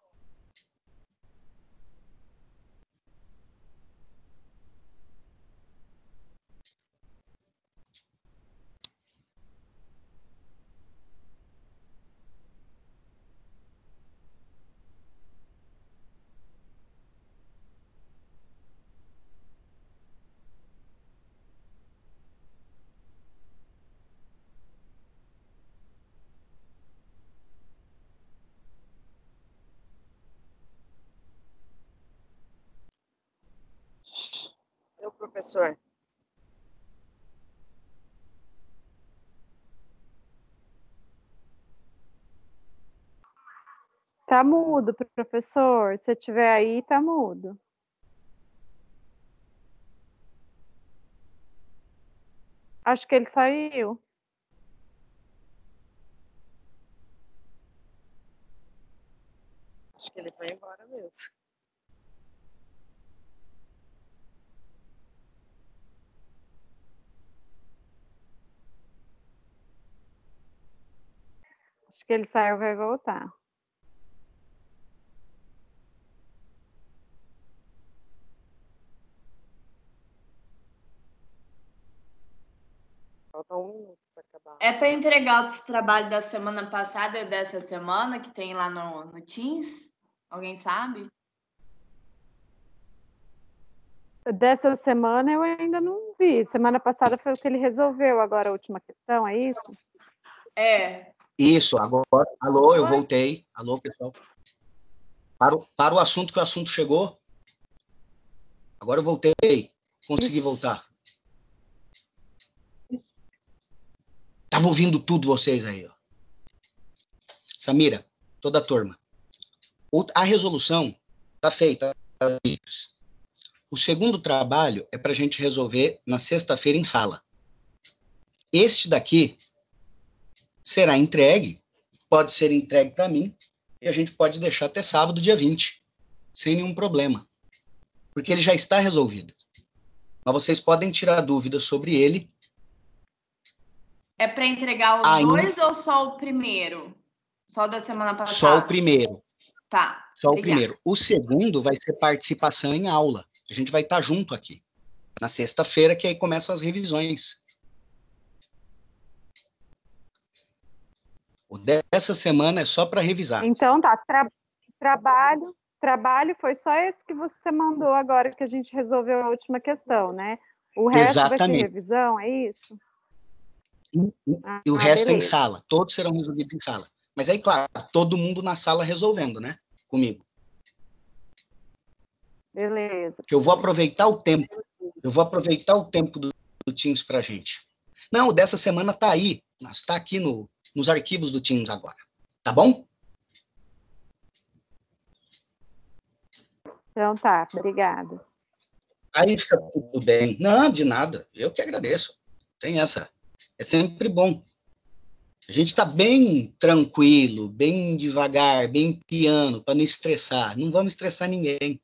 Meu professor. Tá mudo, professor. Se estiver aí, tá mudo. Acho que ele saiu. Acho que ele foi embora mesmo. Acho que ele saiu e vai voltar. Falta 1 minuto para acabar. É para entregar o trabalho da semana passada e dessa semana, que tem lá no Teams? Alguém sabe? Dessa semana eu ainda não vi. Semana passada foi o que ele resolveu. Agora a última questão, é isso? É. Isso, agora. Alô, eu voltei. Alô, pessoal. Para o assunto, que o assunto chegou. Agora eu voltei. Consegui voltar. Tava ouvindo tudo vocês aí, ó. Samira, toda a turma. A resolução está feita. O segundo trabalho é para a gente resolver na sexta-feira em sala. Este daqui será entregue, pode ser entregue para mim, e a gente pode deixar até sábado, dia 20, sem nenhum problema, porque ele já está resolvido. Mas vocês podem tirar dúvidas sobre ele. É para entregar os dois ou só o primeiro? Só da semana passada? Só o primeiro. Tá. Só obrigada. O primeiro. O segundo vai ser participação em aula. A gente vai estar junto aqui. Na sexta-feira, que aí começam as revisões. O dessa semana é só para revisar. Então tá. Trabalho foi só esse que você mandou agora, que a gente resolveu a última questão, né? O resto vai ser revisão, é isso? E o resto é em sala. Todos serão resolvidos em sala. Mas aí, claro, todo mundo na sala resolvendo, né? Comigo. Beleza. Que eu vou aproveitar o tempo. Eu vou aproveitar o tempo do Teams pra gente. Não, dessa semana tá aí. Está aqui nos arquivos do Teams agora. Tá bom? Então tá, obrigada. Aí fica tudo bem. Não, de nada. Eu que agradeço. Tem essa. É sempre bom. A gente está bem tranquilo, bem devagar, bem piano, para não estressar. Não vamos estressar ninguém.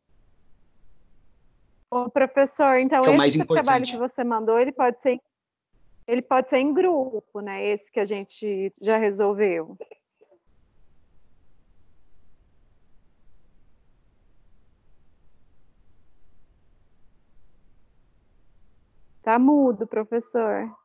Ô, professor, então esse trabalho que você mandou, ele pode ser em grupo, né? Esse que a gente já resolveu. Tá mudo, professor.